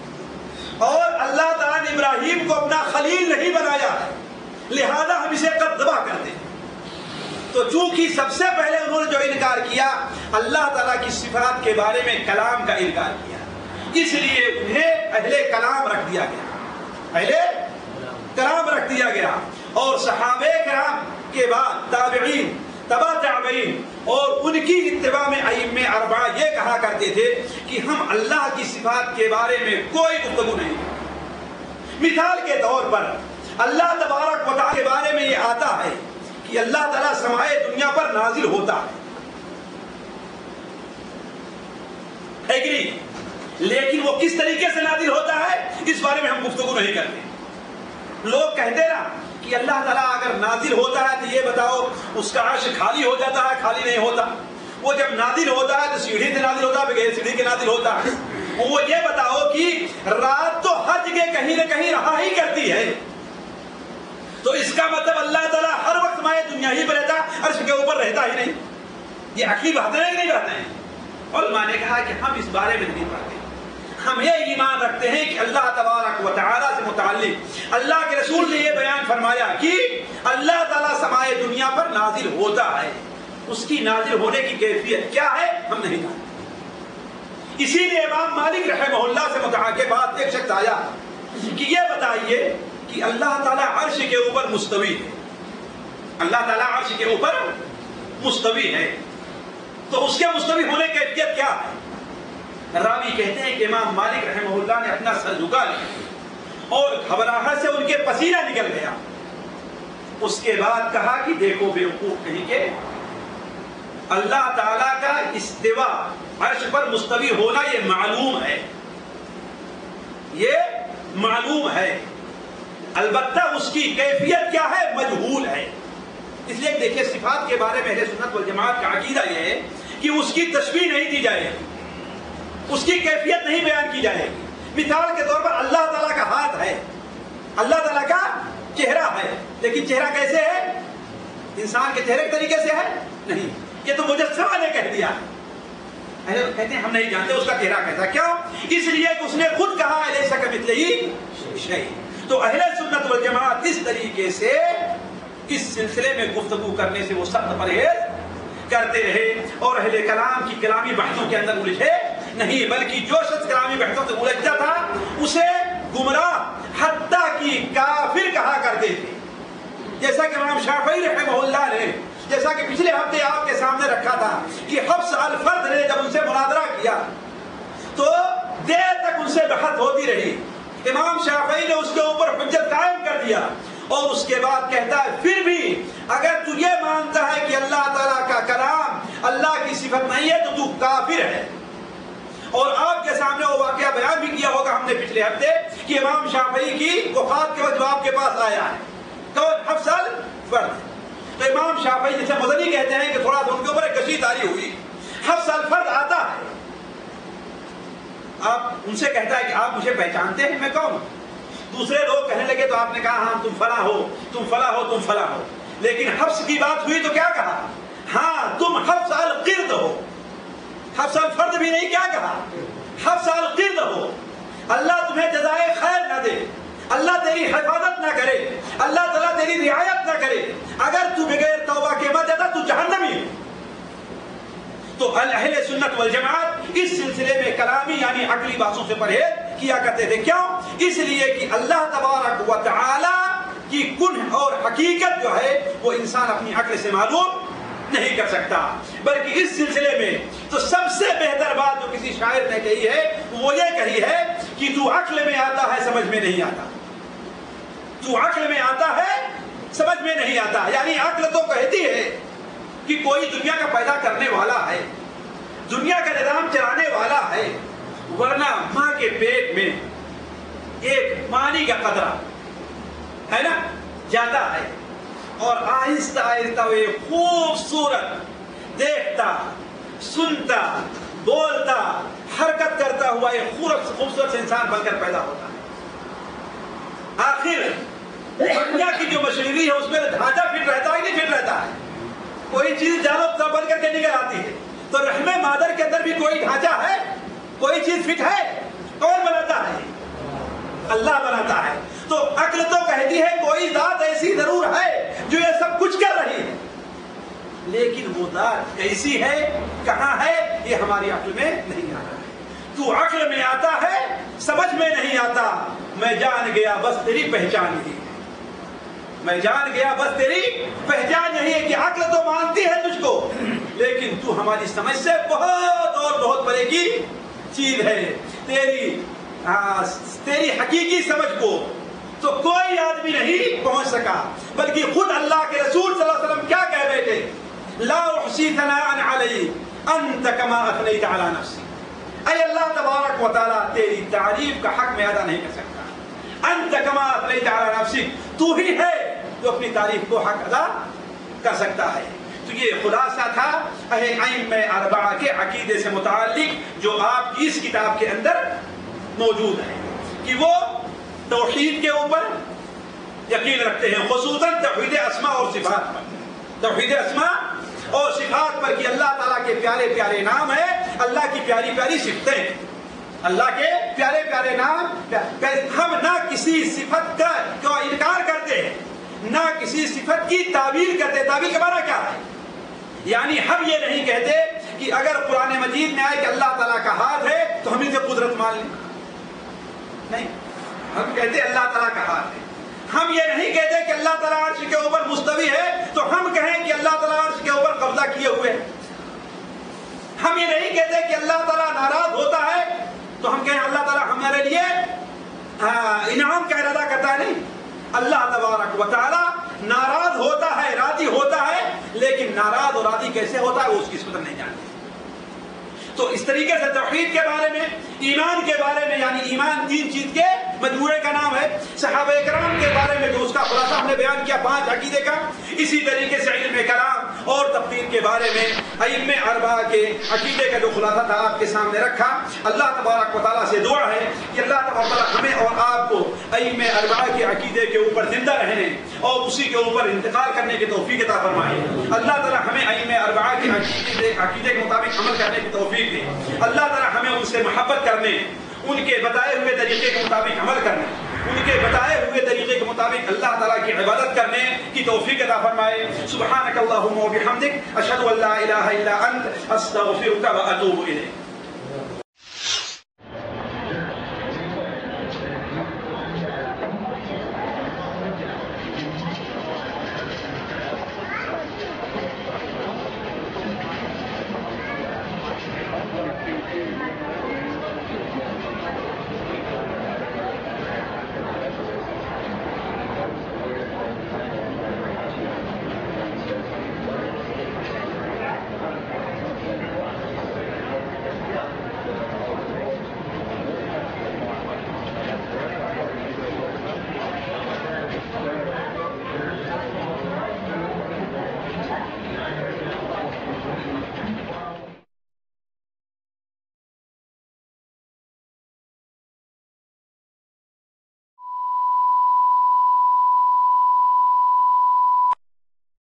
اور اللہ تعالیٰ نے ابراہیم کو اپنا خلیل نہیں بنایا ہے، لہذا ہم اسے قد ذبح کرتے ہیں۔ تو چونکہ سب سے پہلے انہوں نے جو انکار کیا اللہ تعالیٰ کی صفات کے بارے میں کلام کا انکار کیا، اس لیے انہیں اہل کلام رکھ دیا گیا، اہل کلام رکھ دیا گیا، اور صحابہ کرام کے بعد تابعین تبع تابعین اور ان کی اتباع میں ائمہ اربعہ یہ کہا کرتے تھے کہ ہم اللہ کی صفات کے بارے میں کوئی گفتگو نہیں کرتے۔ مثال کے طور پر اللہ تبارک و تعالی کے بارے میں یہ آتا ہے کہ اللہ تعالیٰ سمائے دنیا پر نازل ہوتا ہے، ایگری، لیکن وہ کس طریقے سے نازل ہوتا ہے اس بارے میں ہم گفتگو نہیں کرتے۔ لوگ کہتے نا کہ اللہ تعالیٰ اگر نازل ہوتا ہے تو یہ بتاؤ اس کا عرش خالی ہو جاتا ہے؟ خالی نہیں ہوتا۔ وہ جب نازل ہوتا ہے تو سیڑھی سے نازل ہوتا ہے، بغیر سیڑھی کے نازل ہوتا ہے۔ وہ یہ بتاؤ کہ رات تو ہر جگہ کہیں نہ کہیں رہا ہی کرتی ہے، تو اس کا مطلب اللہ تعالیٰ ہر وقت مائے دنیا ہی پر رہتا، عرش کے اوپر رہتا ہی نہیں۔ یہ عقلی باتیں ہیں کہ نہیں باتیں ہیں؟ علماء نے کہا کہ ہم اس بارے میں نہیں پڑھتے، ہم یہ ایمان رکھتے ہیں کہ اللہ تبارک و تعالیٰ سے متعلق اللہ کے رسول نے یہ بیان فرمایا کہ اللہ تعالیٰ سمائے دنیا پر نازل ہوتا ہے، اس کی نازل ہونے کی کیفیت کیا ہے ہم نہیں جانتے۔ اسی لیے امام مالک رحمہ اللہ سے متعلق کے بعد ایک شخص آیا کہ یہ بتائیے کہ اللہ تعالیٰ عرش کے اوپر مستوی ہے، اللہ تعالیٰ عرش کے اوپر مستوی ہے، تو اس کے مستوی ہونے کی کیفیت کیا ہے؟ راوی کہتے ہیں کہ امام مالک رحمہ اللہ نے اپنا سر جھکا لیا اور گھبراہٹ سے ان کے پسینہ نکل گیا۔ اس کے بعد کہا کہ دیکھو بیوقوف کہیں کہ اللہ تعالیٰ کا استوا عرش پر مستوی ہونا یہ معلوم ہے، یہ معلوم ہے، البتہ اس کی کیفیت کیا ہے مجہول ہے۔ اس لیے دیکھیے صفات کے بارے میں اہل سنت والجماعت کا عقیدہ یہ ہے کہ اس کی تشبیہ نہیں دی جائے گی، اس کی کیفیت نہیں بیان کی جائے گی۔ مثال کے طور پر اللہ تعالیٰ کا ہاتھ ہے، اللہ تعالیٰ کا چہرہ ہے، لیکن چہرہ کیسے ہے؟ انسان کے چہرے کے طریقے سے ہے؟ نہیں، یہ تو مجسمہ نے کہہ دیا۔ کہتے ہیں ہم نہیں جانتے اس کا چہرہ کیسا، کیوں؟ اس لیے کہ اس نے خود کہا ہے لیسا کمثلہ شیء۔ تو اہل سنت والجماعت اس طریقے سے اس سلسلے میں گفتگو کرنے سے وہ سخت پرہیز کرتے رہے اور اہل کلام کی کلامی بحثوں کے اندر الجھے نہیں، بلکہ جو شخص کلامی بحثوں سے الجھا تھا اسے گمراہ حتیٰ کی کافر کہا کرتے تھے۔ جیسا کہ امام شافعی رحمہ اللہ نے، جیسا کہ پچھلے ہفتے آپ کے سامنے رکھا تھا کہ حفص الفرد نے جب ان سے مناظرہ کیا تو دیر تک ان سے بحث ہوتی رہی، امام شافعی نے اس کے اوپر حجت قائم کر دیا اور اس کے بعد کہتا ہے پھر بھی اگر تو یہ مانتا ہے کہ اللہ تعالیٰ کا کلام اللہ کی صفت نہیں ہے تو تو کافر ہے۔ اور آپ کے سامنے وہ واقعہ بیان بھی کیا ہوگا ہم نے پچھلے ہفتے کہ امام شافعی کی وفات کے وقت آپ کے پاس آیا ہے، کون؟ حفص الفرد۔ تو امام شافعی جسے مزنی کہتے ہیں کہ تھوڑا سا ان کے اوپر ایک کشی تاری ہوئی، حفص الفرد آتا ہے، آپ ان سے کہتا ہے کہ آپ مجھے پہچانتے ہیں میں کون؟ دوسرے لوگ کہنے لگے تو آپ نے کہا ہاں تم فلاں ہو، تم فلاں ہو، تم فلاں ہو۔ لیکن حفص کی بات ہوئی تو کیا کہا؟ ہاں تم حفص القرد ہو، حفص الفرد بھی نہیں، کیا کہا؟ حفص القرد ہو۔ اللہ تمہیں جزائے خیر نہ دے، اللہ تیری حفاظت نہ کرے، اللہ تعالیٰ تیری رعایت نہ کرے، اگر تو بغیر توبہ کے مر جاتا تو جہنمی ہے۔ تو اہل سنت والجماعت اس سلسلے میں کلامی یعنی عقلی باتوں سے پرہیز کیا کرتے تھے، کیوں؟ اس لیے کہ اللہ تبارک و تعالی کی کنہ اور حقیقت جو ہے وہ انسان اپنی عقل سے معلوم نہیں کر سکتا، بلکہ اس سلسلے میں تو سب سے بہتر بات جو کسی شاعر نے کہی ہے وہ یہ کہی ہے کہ تو عقل میں آتا ہے سمجھ میں نہیں آتا، تو عقل میں آتا ہے سمجھ میں نہیں آتا، یعنی عقل تو کہتی ہے کہ کوئی دنیا کا پیدا کرنے والا ہے، دنیا کا نظام چلانے والا ہے، ورنہ ماں کے پیٹ میں ایک پانی کا قطرہ ہے نا جاتا ہے اور آہستہ آہستہ وہ خوبصورت دیکھتا، سنتا، بولتا، حرکت کرتا ہوا ایک خوبصورت انسان بن کر پیدا ہوتا ہے۔ آخر دنیا کی جو مشینری ہے اس میں ڈھانچہ فٹ رہتا ہے نہیں فٹ رہتا ہے، کوئی چیز جانب بن کر کے نکل آتی ہے، تو رحم مادر کے اندر بھی کوئی ڈھانچہ ہے، کوئی چیز فٹ ہے، کون بناتا ہے؟ اللہ بناتا ہے۔ تو عقل تو کہتی ہے کوئی ذات ایسی ضرور ہے جو یہ سب کچھ کر رہی ہے، لیکن وہ ذات کیسی ہے، کہاں ہے، یہ ہماری عقل میں نہیں آتا ہے۔ تو عقل میں آتا ہے سمجھ میں نہیں آتا، میں جان گیا بس تیری پہچان ہی، میں جان گیا بس تیری پہچان یہی ہے کہ عقل تو مانتی ہے ہماری سمجھ سے بہت اور بہت بڑے کی چیز ہے. تیری آ, تیری حقیقی سمجھ کو تو کوئی آدمی نہیں پہنچ سکا، بلکہ خود اللہ کے رسول صلی اللہ علیہ وسلم کیا کہہ بیٹھے؟ لا احصی ثناء علیک انت کما اثنیت علی نفسی. اے اللہ تبارک و تعالیٰ تیری تعریف کا حق میں ادا نہیں کر سکتا. انت کما اثنیت علی نفسک، تو ہی ہے جو اپنی تعریف کو حق ادا کر سکتا ہے. تو یہ خلاصہ تھا ائمہ اربعہ کے عقیدے سے متعلق جو آپ کی اس کتاب کے اندر موجود ہے، کہ وہ توحید کے اوپر یقین رکھتے ہیں، خصوصاً توحید اسماء اور صفات پر. توحید اسماء اور صفات پر کہ اللہ تعالیٰ کے پیارے پیارے نام ہیں، اللہ کی پیاری پیاری صفتیں ہیں، اللہ کے پیارے پیارے نام. ہم نہ کسی صفت کا انکار کرتے ہیں، نہ کسی صفت کی تعبیر کرتے. تعبیر کا معنی کیا ہے؟ یعنی ہم یہ نہیں کہتے کہ اگر قرآن مجید میں آئے کہ اللہ تعالیٰ کا ہاتھ ہے تو ہم اسے قدرت مان لیں. نہیں، ہم کہتے اللہ تعالیٰ کا ہاتھ ہے. ہم یہ نہیں کہتے کہ اللہ تعالیٰ عرش کے اوپر مستوی ہے تو ہم کہیں کہ اللہ تعالیٰ عرش کے اوپر قبضہ کیے ہوئے. ہم یہ نہیں کہتے کہ اللہ تعالیٰ ناراض ہوتا ہے تو ہم کہیں اللہ تعالیٰ ہمارے لیے انعام کا ارادہ کرتا ہے. نہیں، اللہ تبارک و تعالیٰ ناراض ہوتا ہے، راضی ہوتا ہے، لیکن ناراض اور راضی کیسے ہوتا ہے وہ اس کی صفت نہیں جانتے. تو اس طریقے سے توحید کے بارے میں، ایمان کے بارے میں، یعنی ایمان تین چیز کے مجموعے کا نام ہے. صحابہ کرام کے بارے میں جو اس کا خلاصہ ہم نے بیان کیا پانچ عقیدے کا، اسی طریقے سے علم کلام اور تفسیر کے بارے میں ائمہ اربعہ کے عقیدے کا جو خلاصہ تھا آپ کے سامنے رکھا. اللہ تبارک و تعالیٰ سے دعا ہے کہ اللہ تبارک و تعالیٰ ہمیں اور آپ کو ائمہ اربعہ کے عقیدے کے اوپر زندہ رہنے اور اسی کے اوپر انتقال کرنے کی توفیق عطا فرمائے. اللہ تعالیٰ ہمیں ائمہ اربعہ کے عقیدے عقیدے کے مطابق عمل کرنے کی توفیق دے. اللہ تعالیٰ ہمیں ان سے محبت کرنے، ان کے بتائے ہوئے طریقے کے مطابق عمل کرنے، ان کے بتائے ہوئے طریقے کے مطابق اللہ تعالیٰ کی عبادت کرنے کی توفیق عطا فرمائے. سبحانک اللہم و بحمدک، اشہد ان لا الہ الا انت، استغفرک و اتوب الیک.